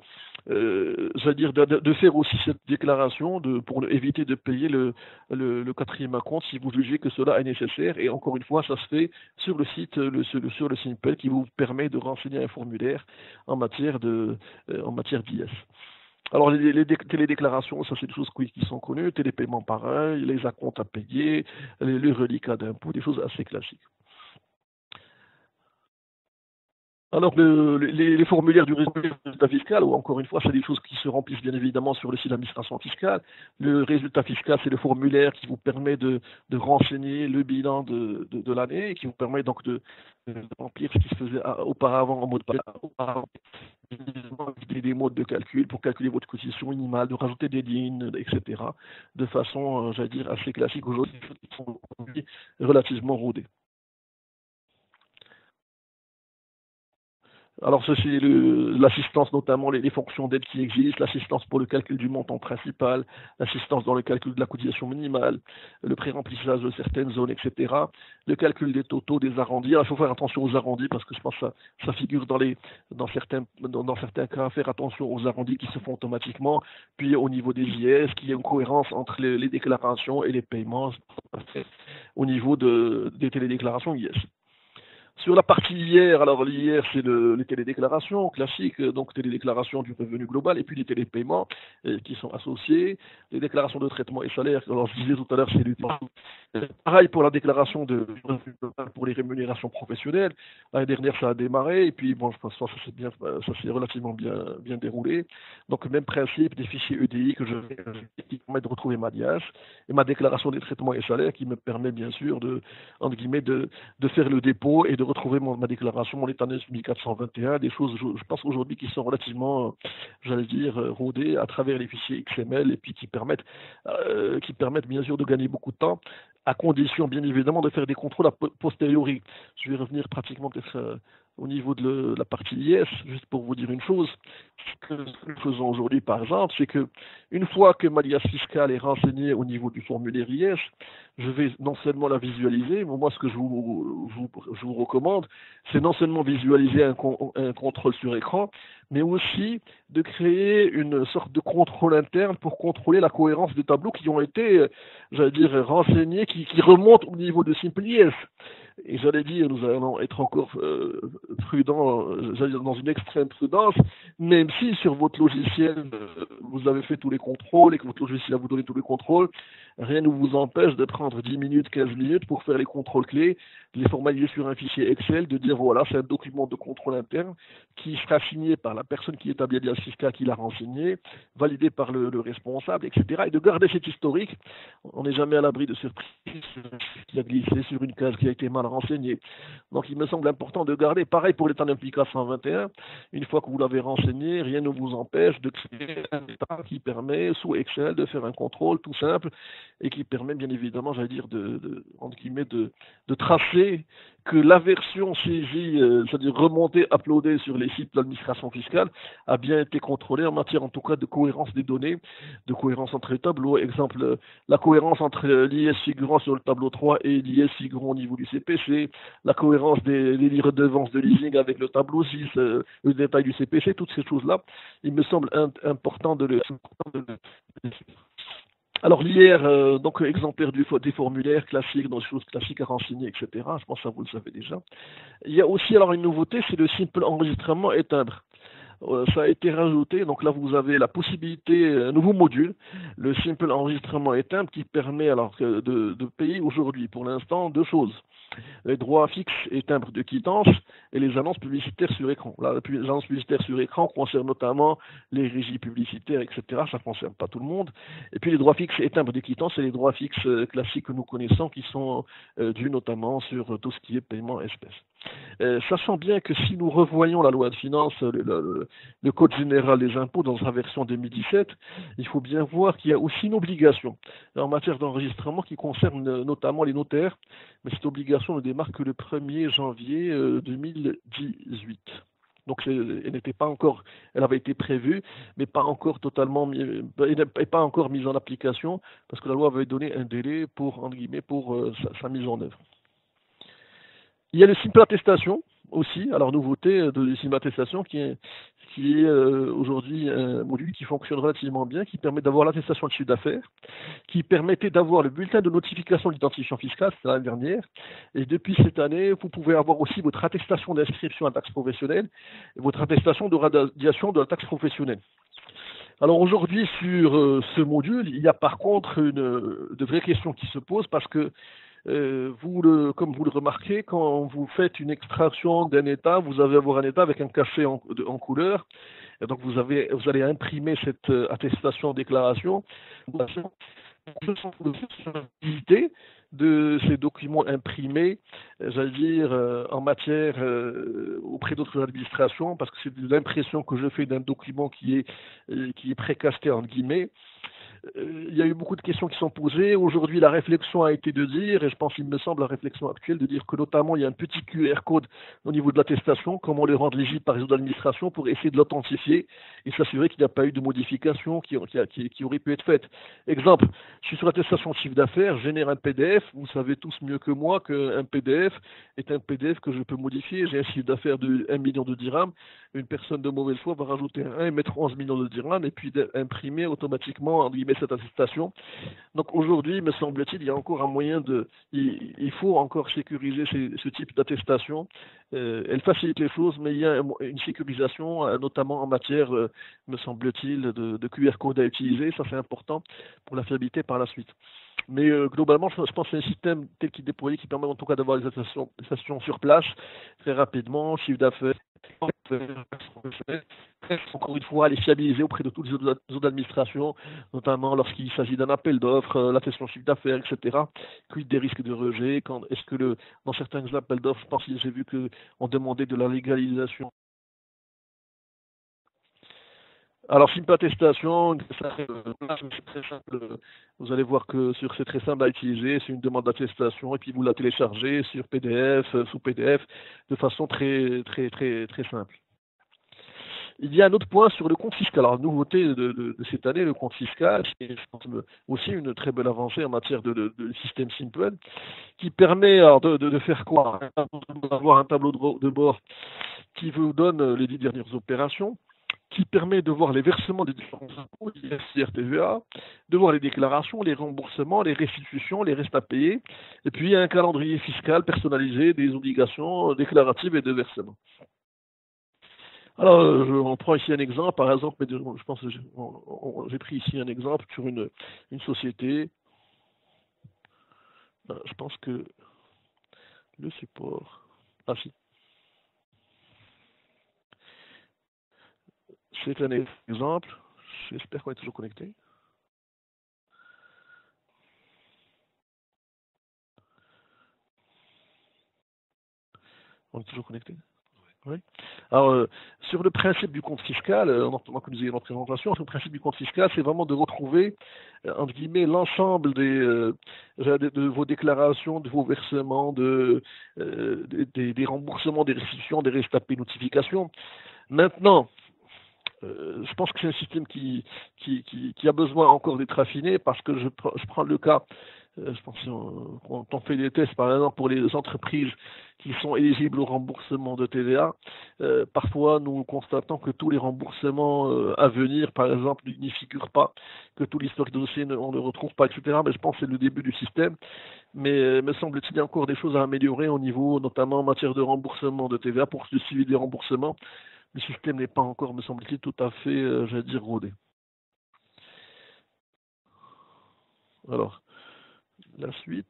[SPEAKER 2] faire aussi cette déclaration pour éviter de payer le quatrième acompte si vous jugez que cela est nécessaire. Et encore une fois, ça se fait sur le site, sur le Simple, qui vous permet de renseigner un formulaire en matière d'IS. Alors, les télédéclarations, ça, c'est des choses qui sont connues, télépaiements pareil, les acomptes à payer, les reliquats d'impôts, des choses assez classiques. Alors, les formulaires du résultat fiscal, encore une fois, c'est des choses qui se remplissent bien évidemment sur le site de l'administration fiscale. Le résultat fiscal, c'est le formulaire qui vous permet de renseigner le bilan de l'année et qui vous permet donc de remplir ce qui se faisait auparavant en mode des modes de calcul pour calculer votre cotisation minimale, de rajouter des lignes, etc. de façon, j'allais dire, assez classique aujourd'hui, qui sont relativement rodées. Alors, ça, c'est l'assistance, notamment les fonctions d'aide qui existent, l'assistance pour le calcul du montant principal, l'assistance dans le calcul de la cotisation minimale, le pré-remplissage de certaines zones, etc. Le calcul des totaux, des arrondis. Alors, il faut faire attention aux arrondis parce que je pense que ça figure dans certains cas, faire attention aux arrondis qui se font automatiquement. Puis, au niveau des IS, qu'il y ait une cohérence entre les déclarations et les paiements au niveau des télédéclarations IS. Sur la partie IR, alors l'IR, c'est les télédéclarations classiques, donc télédéclaration du revenu global, et puis les télépaiements qui sont associés, les déclarations de traitement et salaire. Alors je disais tout à l'heure, c'est pareil pour la déclaration de revenu global pour les rémunérations professionnelles. L'année dernière, ça a démarré, et puis bon, je pense que ça s'est relativement bien déroulé. Donc même principe des fichiers EDI qui permettent de retrouver ma DIAS et ma déclaration des traitements et salaires qui me permet bien sûr entre guillemets, de faire le dépôt et de retrouver ma déclaration, mon état 1421, des choses, je pense aujourd'hui, qui sont relativement, j'allais dire, rodées à travers les fichiers XML et puis qui permettent bien sûr de gagner beaucoup de temps, à condition bien évidemment de faire des contrôles a posteriori. Je vais revenir pratiquement peut-être au niveau de la partie IS, juste pour vous dire une chose. Ce que nous faisons aujourd'hui, par exemple, c'est que une fois que ma liasse fiscale est renseignée au niveau du formulaire IS, je vais non seulement la visualiser, mais moi, ce que je vous recommande, c'est non seulement visualiser un contrôle sur écran, mais aussi de créer une sorte de contrôle interne pour contrôler la cohérence des tableaux qui ont été, j'allais dire, renseignés, qui remontent au niveau de SimpleIS. Et j'allais dire, nous allons être encore prudents, j'allais dire dans une extrême prudence, même si sur votre logiciel, vous avez fait tous les contrôles et que votre logiciel a vous donné tous les contrôles, rien ne vous empêche de prendre 10 minutes, 15 minutes pour faire les contrôles clés, de les formaliser sur un fichier Excel, de dire voilà, c'est un document de contrôle interne qui sera signé par la personne qui établit la fiscale qui l'a renseigné, validé par le responsable, etc. Et de garder cet historique. On n'est jamais à l'abri de surprises qui a glissé sur une case qui a été mal renseignée. Donc il me semble important de garder, pareil pour l'état d'implication 121, une fois que vous l'avez renseigné renseigner, rien ne vous empêche de créer un état qui permet, sous Excel, de faire un contrôle tout simple et qui permet, bien évidemment, j'allais dire, entre guillemets, de tracer que la version saisie, c'est-à-dire remontée, uploadée sur les sites de l'administration fiscale, a bien été contrôlée en matière, en tout cas, de cohérence des données, de cohérence entre les tableaux. Exemple, la cohérence entre l'IS figurant sur le tableau 3 et l'IS figurant au niveau du CPC, la cohérence des redevances de leasing avec le tableau 6, le détail du CPC, toutes ces choses-là, il me semble important de le. Alors l'IR, donc exemplaire des formulaires classiques, dans les choses classiques à renseigner, etc. Je pense que ça vous le savez déjà. Il y a aussi alors une nouveauté, c'est le simple enregistrement et timbre. Ça a été rajouté, donc là vous avez la possibilité, un nouveau module, le simple enregistrement et timbre qui permet alors de payer aujourd'hui pour l'instant deux choses. Les droits fixes et timbres de quittance et les annonces publicitaires sur écran. Là, les annonces publicitaires sur écran concernent notamment les régies publicitaires, etc. Ça ne concerne pas tout le monde. Et puis les droits fixes et timbres de quittance, c'est les droits fixes classiques que nous connaissons qui sont dus notamment sur tout ce qui est paiement espèce. Sachant bien que si nous revoyons la loi de finances, le Code général des impôts dans sa version 2017, il faut bien voir qu'il y a aussi une obligation en matière d'enregistrement qui concerne notamment les notaires, mais cette obligation ne démarre que le 1er janvier 2018. Donc elle n'était pas encore, elle avait été prévue, mais pas encore totalement, et pas encore mise en application, parce que la loi avait donné un délai pour, entre guillemets, pour sa mise en œuvre. Il y a le simple attestation aussi, alors nouveauté de simple attestation qui est aujourd'hui un module qui fonctionne relativement bien, qui permet d'avoir l'attestation de chiffre d'affaires, qui permettait d'avoir le bulletin de notification d'identifiant fiscal, c'était l'année dernière, et depuis cette année, vous pouvez avoir aussi votre attestation d'inscription à la taxe professionnelle et votre attestation de radiation de la taxe professionnelle. Alors aujourd'hui, sur ce module, il y a par contre de vraies questions qui se posent parce que comme vous le remarquez, quand vous faites une extraction d'un état, vous allez avoir un état avec un cachet en couleur. Et donc vous allez imprimer cette attestation déclaration. Visiter de ces documents imprimés, j'allais dire, en matière auprès d'autres administrations, parce que c'est de l'impression que je fais d'un document qui est précasté, entre guillemets. Il y a eu beaucoup de questions qui sont posées. Aujourd'hui, la réflexion a été de dire, et je pense qu'il me semble la réflexion actuelle, de dire que notamment il y a un petit QR code au niveau de l'attestation, comment le rendre lisible par les autres administrations pour essayer de l'authentifier et s'assurer qu'il n'y a pas eu de modification qui aurait pu être faite. Exemple, je suis sur l'attestation de chiffre d'affaires, je génère un PDF, vous savez tous mieux que moi qu'un PDF est un PDF que je peux modifier. J'ai un chiffre d'affaires de 1 million de dirhams, une personne de mauvaise foi va rajouter un 1 et mettre 11 millions de dirhams et puis imprimer automatiquement cette attestation. Donc aujourd'hui, me semble-t-il, il y a encore un moyen il faut encore sécuriser ce type d'attestation. Elle facilite les choses, mais il y a une sécurisation, notamment en matière, me semble-t-il, de QR code à utiliser. Ça, c'est important pour la fiabilité par la suite. Mais globalement, je pense que c'est un système tel qu'il est déployé qui permet en tout cas d'avoir les attestations sur place très rapidement, chiffre d'affaires, encore une fois, les fiabiliser auprès de toutes les autres administrations, notamment lorsqu'il s'agit d'un appel d'offres, l'attestation de chiffre d'affaires, etc. Quid des risques de rejet, est-ce que dans certains appels d'offres, je pense que j'ai vu qu'on demandait de la légalisation. Alors, simple attestation, c'est très simple. Vous allez voir que c'est très simple à utiliser. C'est une demande d'attestation et puis vous la téléchargez sur PDF, sous PDF, de façon très, très, très, très simple. Il y a un autre point sur le compte fiscal. Alors, nouveauté de cette année, le compte fiscal, c'est aussi une très belle avancée en matière de système Simple, qui permet alors, de faire quoi? D'avoir un tableau de bord qui vous donne les 10 dernières opérations, qui permet de voir les versements des différents impôts, ISR, TVA, de voir les déclarations, les remboursements, les restitutions, les restes à payer, et puis un calendrier fiscal personnalisé des obligations déclaratives et de versement. Alors, on prend ici un exemple, par exemple, mais je pense que j'ai pris ici un exemple sur une société. Je pense que le support. Ah si. C'est un exemple. J'espère qu'on est toujours connecté. On est toujours connecté? Oui. Alors, sur le principe du compte fiscal, en attendant que nous ayons notre présentation, sur le principe du compte fiscal, c'est vraiment de retrouver, entre guillemets, l'ensemble de vos déclarations, de vos versements, des remboursements, des restitutions, des restats de notifications. Maintenant, je pense que c'est un système qui a besoin encore d'être affiné parce que je prends le cas, je pense quand on fait des tests, par exemple, pour les entreprises qui sont éligibles au remboursement de TVA, parfois nous constatons que tous les remboursements à venir, par exemple, n'y figurent pas, que tout l'historique de dossier, on ne le retrouve pas, etc. Mais je pense que c'est le début du système. Mais me semble-t-il, il y a encore des choses à améliorer au niveau, notamment en matière de remboursement de TVA, pour le suivi des remboursements. Le système n'est pas encore, me semble-t-il, tout à fait, j'allais dire, rodé. Alors, la suite.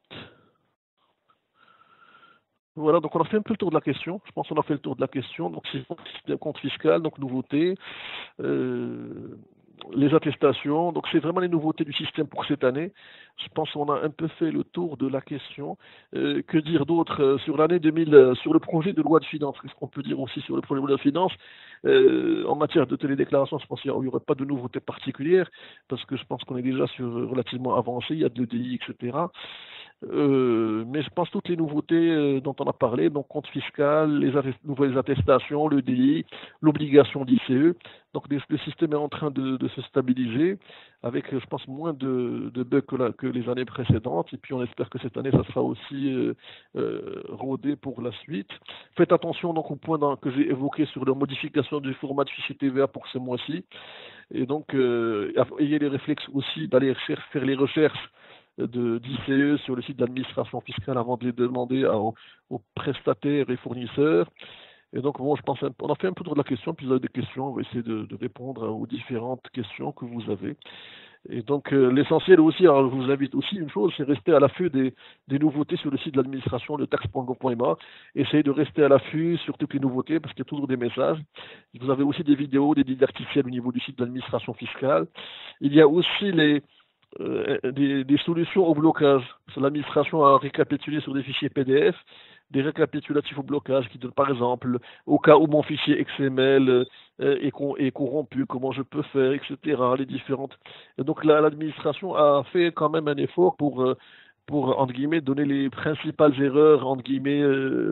[SPEAKER 2] Voilà, donc on a fait un peu le tour de la question. Je pense qu'on a fait le tour de la question. Donc, c'est le compte fiscal, donc nouveauté. Euh, les attestations. Donc, c'est vraiment les nouveautés du système pour cette année. Je pense qu'on a un peu fait le tour de la question. Que dire d'autre sur l'année 2000, sur le projet de loi de finances? Qu'est-ce qu'on peut dire aussi sur le projet de loi de finances? En matière de télédéclaration, je pense qu'il n'y aurait pas de nouveautés particulières parce que je pense qu'on est déjà sur relativement avancé. Il y a de l'EDI, etc. Mais je pense toutes les nouveautés dont on a parlé, donc compte fiscal, nouvelles attestations, le DI, l'obligation d'ICE. Donc le système est en train de se stabiliser avec, je pense, moins de bugs que les années précédentes. Et puis on espère que cette année, ça sera aussi rodé pour la suite. Faites attention donc au point que j'ai évoqué sur la modification du format de fichier TVA pour ce mois-ci. Et donc, ayez les réflexes aussi d'aller faire les recherches d'ICE sur le site de l'administration fiscale avant de les demander aux prestataires et fournisseurs. Et donc, bon, je pense, on a fait un peu tour de la question, puis vous avez des questions, on va essayer de répondre aux différentes questions que vous avez. Et donc, l'essentiel aussi, alors je vous invite aussi une chose, c'est rester à l'affût des nouveautés sur le site de l'administration, le taxe.gouv.ma. Essayez de rester à l'affût sur toutes les nouveautés, parce qu'il y a toujours des messages. Vous avez aussi des vidéos, des diverticiels au niveau du site de l'administration fiscale. Il y a aussi des solutions au blocage. L'administration a récapitulé sur des fichiers PDF des récapitulatifs au blocage qui donnent, par exemple, au cas où mon fichier XML est corrompu, comment je peux faire, etc. Les différentes. Et donc l'administration a fait quand même un effort pour entre guillemets, donner les principales erreurs, entre guillemets,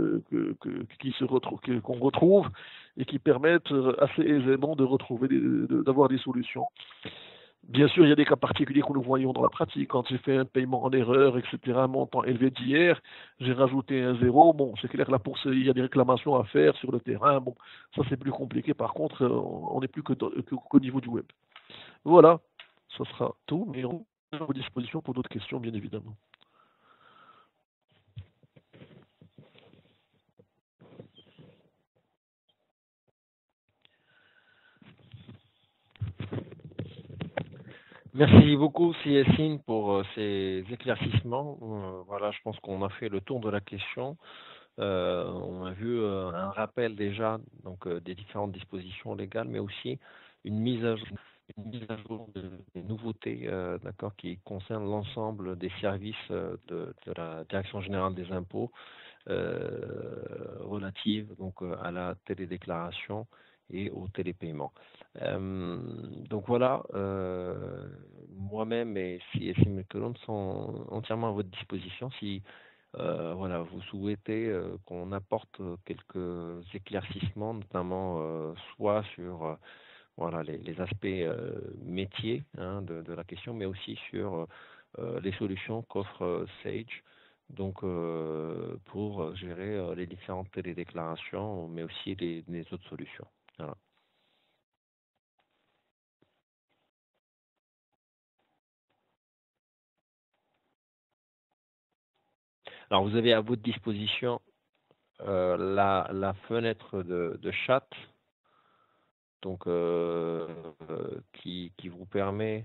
[SPEAKER 2] qu'on retrouve et qui permettent assez aisément de retrouver, d'avoir des solutions. Bien sûr, il y a des cas particuliers que nous voyons dans la pratique. Quand j'ai fait un paiement en erreur, etc., un montant élevé d'hier, j'ai rajouté un zéro. Bon, c'est clair, là, il y a des réclamations à faire sur le terrain. Bon, ça, c'est plus compliqué. Par contre, on n'est plus qu'au niveau du web. Voilà, ça sera tout, mais on est à vos dispositions pour d'autres questions, bien évidemment.
[SPEAKER 1] Merci beaucoup, Yacine, pour ces éclaircissements. Voilà, je pense qu'on a fait le tour de la question. On a vu un rappel déjà donc, des différentes dispositions légales, mais aussi une mise à jour, des nouveautés d'accord, qui concernent l'ensemble des services de la Direction générale des impôts relatives donc, à la télédéclaration et au télépaiement. Donc voilà, moi-même et CSI Mécolombe sont entièrement à votre disposition si voilà, vous souhaitez qu'on apporte quelques éclaircissements, notamment soit sur voilà, les aspects métiers hein, de la question, mais aussi sur les solutions qu'offre Sage donc, pour gérer les différentes télédéclarations, mais aussi les autres solutions. Voilà. Alors, vous avez à votre disposition la fenêtre de chat donc, qui vous permet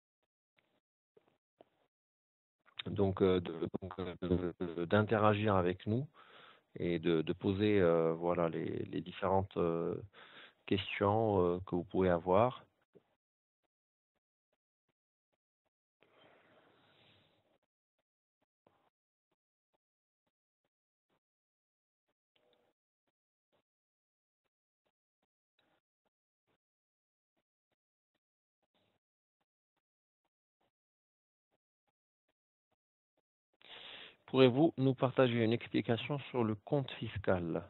[SPEAKER 1] donc, d'interagir avec nous et de poser voilà, les différentes questions que vous pouvez avoir. Pourrez-vous nous partager une explication sur le compte fiscal?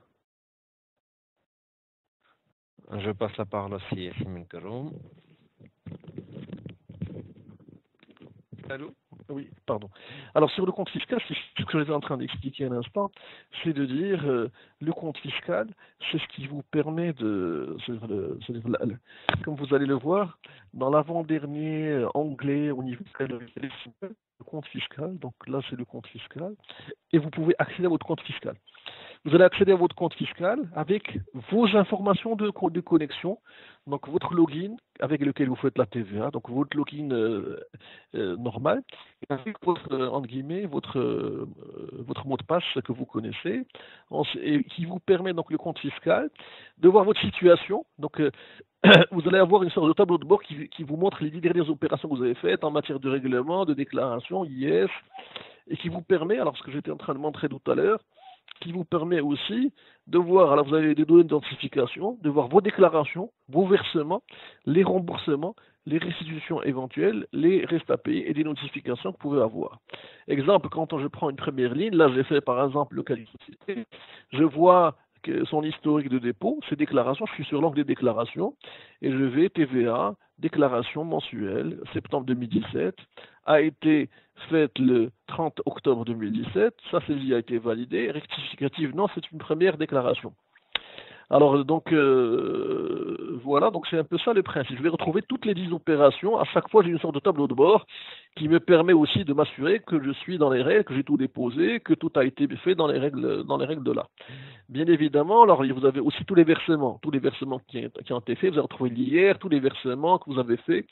[SPEAKER 1] Je passe la parole aussi à Simon Karoum.
[SPEAKER 2] Allô? Oui, pardon. Alors sur le compte fiscal, c'est ce que j'étais en train d'expliquer à l'instant, c'est de dire le compte fiscal, c'est ce qui vous permet de, comme vous allez le voir, dans l'avant-dernier onglet au niveau le compte fiscal, donc là c'est le compte fiscal, et vous pouvez accéder à votre compte fiscal. Vous allez accéder à votre compte fiscal avec vos informations de connexion, donc votre login avec lequel vous faites la TVA, donc votre login normal, et avec votre, entre guillemets, votre mot de passe que vous connaissez, et qui vous permet donc le compte fiscal de voir votre situation. Donc vous allez avoir une sorte de tableau de bord qui vous montre les 10 dernières opérations que vous avez faites en matière de règlement, de déclaration, IS, et qui vous permet, alors ce que j'étais en train de montrer tout à l'heure, qui vous permet aussi de voir, alors vous avez des données d'identification, de voir vos déclarations, vos versements, les remboursements, les restitutions éventuelles, les restes à payer et des notifications que vous pouvez avoir. Exemple, quand je prends une première ligne, là j'ai fait par exemple le qualité, je vois que son historique de dépôt, ses déclarations, je suis sur l'angle des déclarations, et je vais TVA, déclaration mensuelle, septembre 2017, a été faite le 30 octobre 2017, ça c'est a été validé, rectificative, non, c'est une première déclaration. Alors donc voilà, donc c'est un peu ça le principe. Je vais retrouver toutes les 10 opérations. À chaque fois, j'ai une sorte de tableau de bord qui me permet aussi de m'assurer que je suis dans les règles, que j'ai tout déposé, que tout a été fait dans les règles de l'art. Bien évidemment, alors vous avez aussi tous les versements qui ont été faits. Vous avez retrouvé l'IR, tous les versements que vous avez faits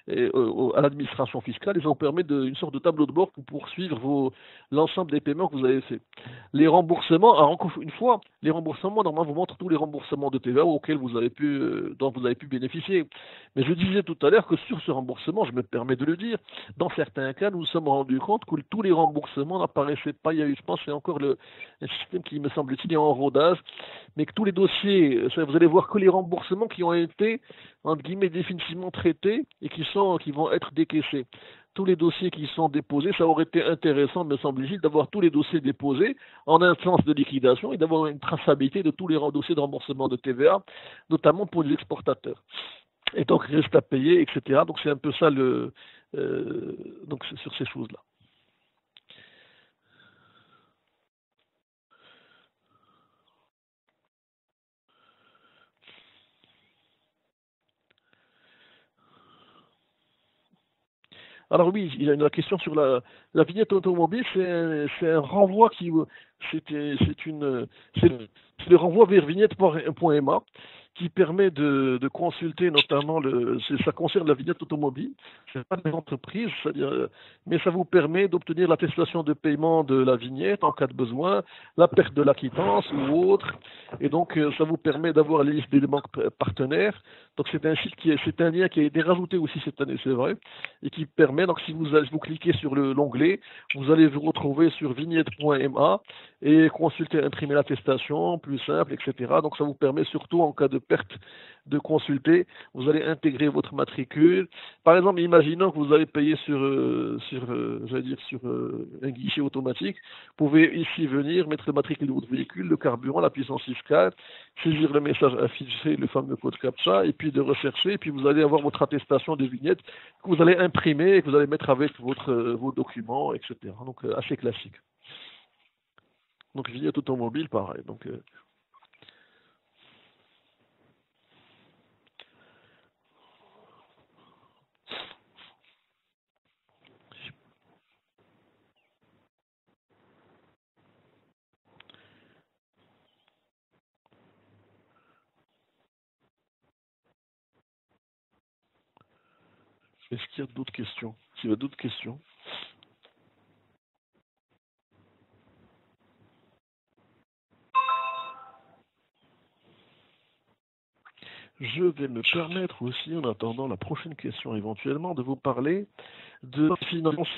[SPEAKER 2] à l'administration fiscale, et ça vous permet une sorte de tableau de bord pour poursuivre l'ensemble des paiements que vous avez faits. Les remboursements, alors encore une fois, les remboursements, normalement, vous montrent tous les remboursements de TVA auxquels dont vous avez pu bénéficier. Mais je disais tout à l'heure que sur ce remboursement, je me permets de le dire, dans certains cas, nous nous sommes rendus compte que tous les remboursements n'apparaissaient pas. Il y a eu, je pense, c'est encore un système qui me semble-t-il est en rodage, mais que tous les dossiers, vous allez voir que les remboursements qui ont été, entre guillemets, définitivement traités et qui vont être décaissés. Tous les dossiers qui sont déposés, ça aurait été intéressant, me semble-t-il, d'avoir tous les dossiers déposés en instance de liquidation et d'avoir une traçabilité de tous les dossiers de remboursement de TVA, notamment pour les exportateurs. Et donc, il reste à payer, etc. Donc, c'est un peu ça donc, c'est sur ces choses-là. Alors oui, il y a une question sur la vignette automobile, c'est un renvoi c'est le renvoi vers vignette.ma qui permet de consulter notamment ça concerne la vignette automobile, c'est pas des entreprises, c'est-à-dire, mais ça vous permet d'obtenir l'attestation de paiement de la vignette en cas de besoin, la perte de l'acquittance ou autre, et donc ça vous permet d'avoir la liste des banques partenaires. Donc c'est un lien qui a été rajouté aussi cette année, c'est vrai, et qui permet, donc si vous cliquez sur l'onglet, vous allez vous retrouver sur vignette.ma et consulter, imprimer l'attestation, plus simple, etc. Donc ça vous permet surtout en cas de perte de consulter, vous allez intégrer votre matricule. Par exemple, imaginons que vous avez payé sur un guichet automatique, vous pouvez ici venir, mettre le matricule de votre véhicule, le carburant, la puissance fiscale, saisir le message affiché, le fameux code CAPTCHA, et puis de rechercher, et puis vous allez avoir votre attestation de vignette que vous allez imprimer et que vous allez mettre avec vos documents, etc. Donc assez classique. Donc vignette automobile, pareil. Donc est-ce qu'il y a d'autres questions? S'il y a d'autres questions. Je vais me permettre aussi, en attendant la prochaine question éventuellement, de vous parler de finance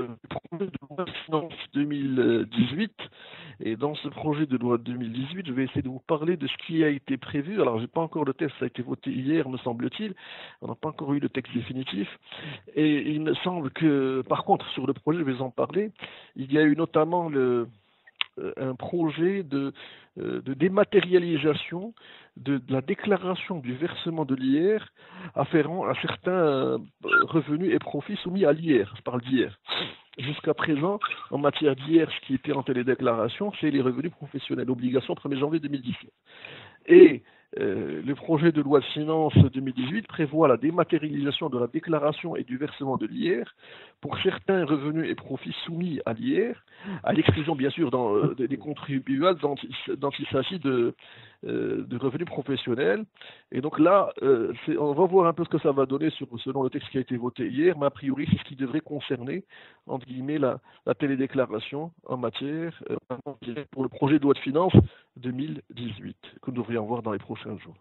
[SPEAKER 2] 2018. Et dans ce projet de loi 2018, je vais essayer de vous parler de ce qui a été prévu. Alors, j'ai pas encore le texte, ça a été voté hier, me semble-t-il. On n'a pas encore eu le texte définitif. Et il me semble que, par contre, sur le projet, je vais en parler. Il y a eu notamment un projet de dématérialisation de la déclaration du versement de l'IR afférent à certains revenus et profits soumis à l'IR. Je parle d'IR. Jusqu'à présent, en matière d'IR, ce qui était en télédéclaration, c'est les revenus professionnels, obligation 1er janvier 2017. Et le projet de loi de finances 2018 prévoit la dématérialisation de la déclaration et du versement de l'IR pour certains revenus et profits soumis à l'IR, à l'exclusion bien sûr des contribuables dont il s'agit de revenus professionnels. Et donc là, on va voir un peu ce que ça va donner selon le texte qui a été voté hier, mais a priori c'est ce qui devrait concerner, entre guillemets, la télédéclaration en matière pour le projet de loi de finances 2018, que nous devrions voir dans les prochains jours.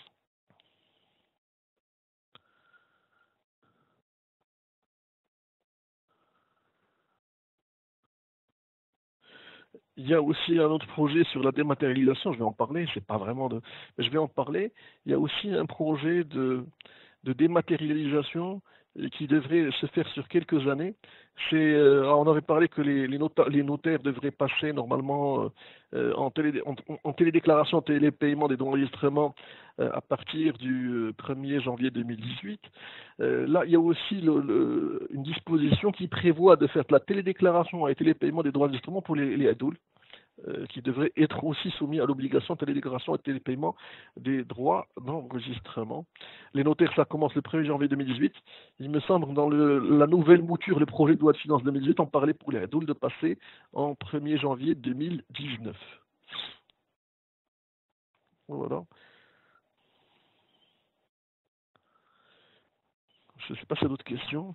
[SPEAKER 2] Il y a aussi un autre projet sur la dématérialisation, je vais en parler, c'est pas vraiment de... Mais je vais en parler. Il y a aussi un projet de dématérialisation qui devrait se faire sur quelques années. On avait parlé que les notaires devraient passer normalement en télédéclaration, télépaiement des enregistrements à partir du 1er janvier 2018. Là, il y a aussi une disposition qui prévoit de faire de la télédéclaration et télépaiement des droits d'enregistrement pour les adultes, qui devraient être aussi soumis à l'obligation de télédéclaration et télépaiement des droits d'enregistrement. Les notaires, ça commence le 1er janvier 2018. Il me semble que dans la nouvelle mouture, le projet de loi de finances 2018, on parlait pour les adultes de passer en 1er janvier 2019. Voilà. Je ne sais pas s'il y a d'autres questions.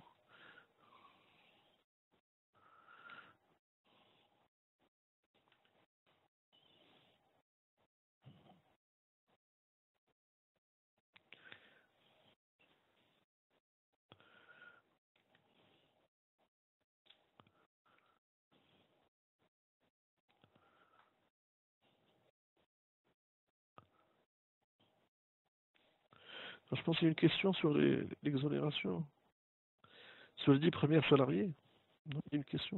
[SPEAKER 2] Je pense qu'il y a une question sur l'exonération. Sur les 10 premiers salariés. Non, il y a une question.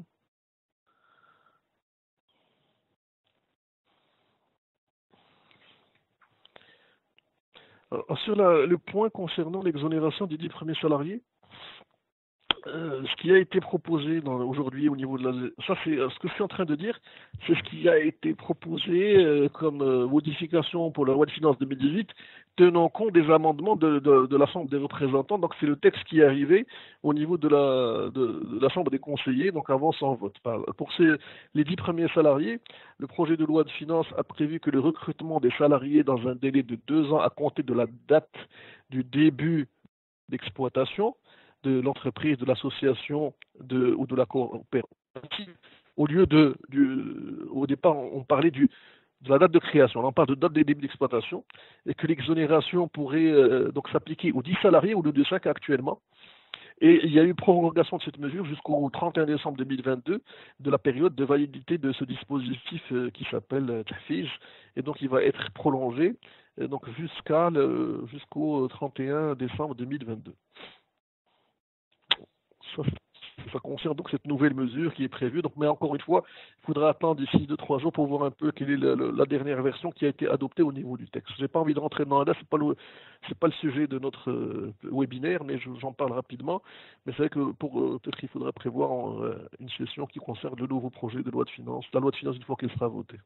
[SPEAKER 2] Alors, sur le point concernant l'exonération des 10 premiers salariés, ce qui a été proposé aujourd'hui au niveau de ça c'est ce que je suis en train de dire, c'est ce qui a été proposé comme modification pour la loi de finances 2018, tenant compte des amendements de la Chambre des représentants. Donc c'est le texte qui est arrivé au niveau de la Chambre des conseillers, donc avant sans vote. Pour les 10 premiers salariés, le projet de loi de finances a prévu que le recrutement des salariés dans un délai de 2 ans à compter de la date du début d'exploitation de l'entreprise, de l'association ou de la coopérative, au lieu au départ, on parlait de la date de création, on parle de date de début d'exploitation, et que l'exonération pourrait donc s'appliquer aux 10 salariés au lieu de 5 actuellement. Et il y a eu prorogation de cette mesure jusqu'au 31 décembre 2022 de la période de validité de ce dispositif qui s'appelle TAFIS, et donc il va être prolongé donc jusqu'au 31 décembre 2022. Ça concerne donc cette nouvelle mesure qui est prévue. Donc, mais encore une fois, il faudra attendre d'ici 2-3 jours pour voir un peu quelle est la dernière version qui a été adoptée au niveau du texte. J'ai pas envie de rentrer dans là, c'est pas le sujet de notre webinaire, mais j'en parle rapidement. Mais c'est vrai que peut-être qu'il faudra prévoir une session qui concerne le nouveau projet de loi de finances, la loi de finances une fois qu'elle sera votée.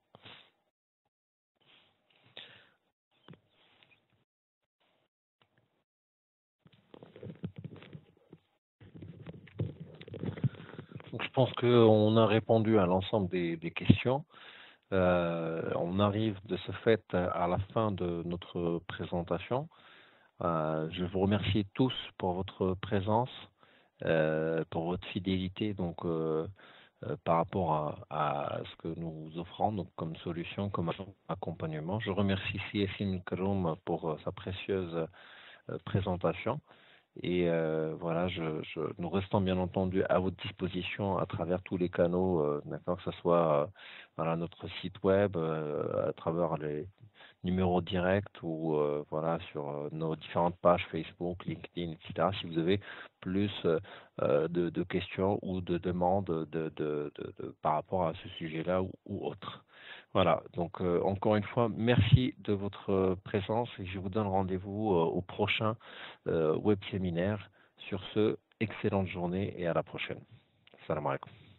[SPEAKER 1] Donc, je pense qu'on a répondu à l'ensemble des questions. On arrive de ce fait à la fin de notre présentation. Je vous remercie tous pour votre présence, pour votre fidélité donc par rapport à ce que nous offrons donc, comme solution, comme accompagnement. Je remercie Yacine Karoum pour sa précieuse présentation. Et voilà, nous restons bien entendu à votre disposition à travers tous les canaux, d'accord, que ce soit voilà, notre site web, à travers les numéros directs ou voilà, sur nos différentes pages Facebook, LinkedIn, etc. Si vous avez plus de questions ou de demandes par rapport à ce sujet-là ou autre. Voilà, donc encore une fois, merci de votre présence et je vous donne rendez-vous au prochain web séminaire. Sur ce, excellente journée et à la prochaine. Salam alaikum.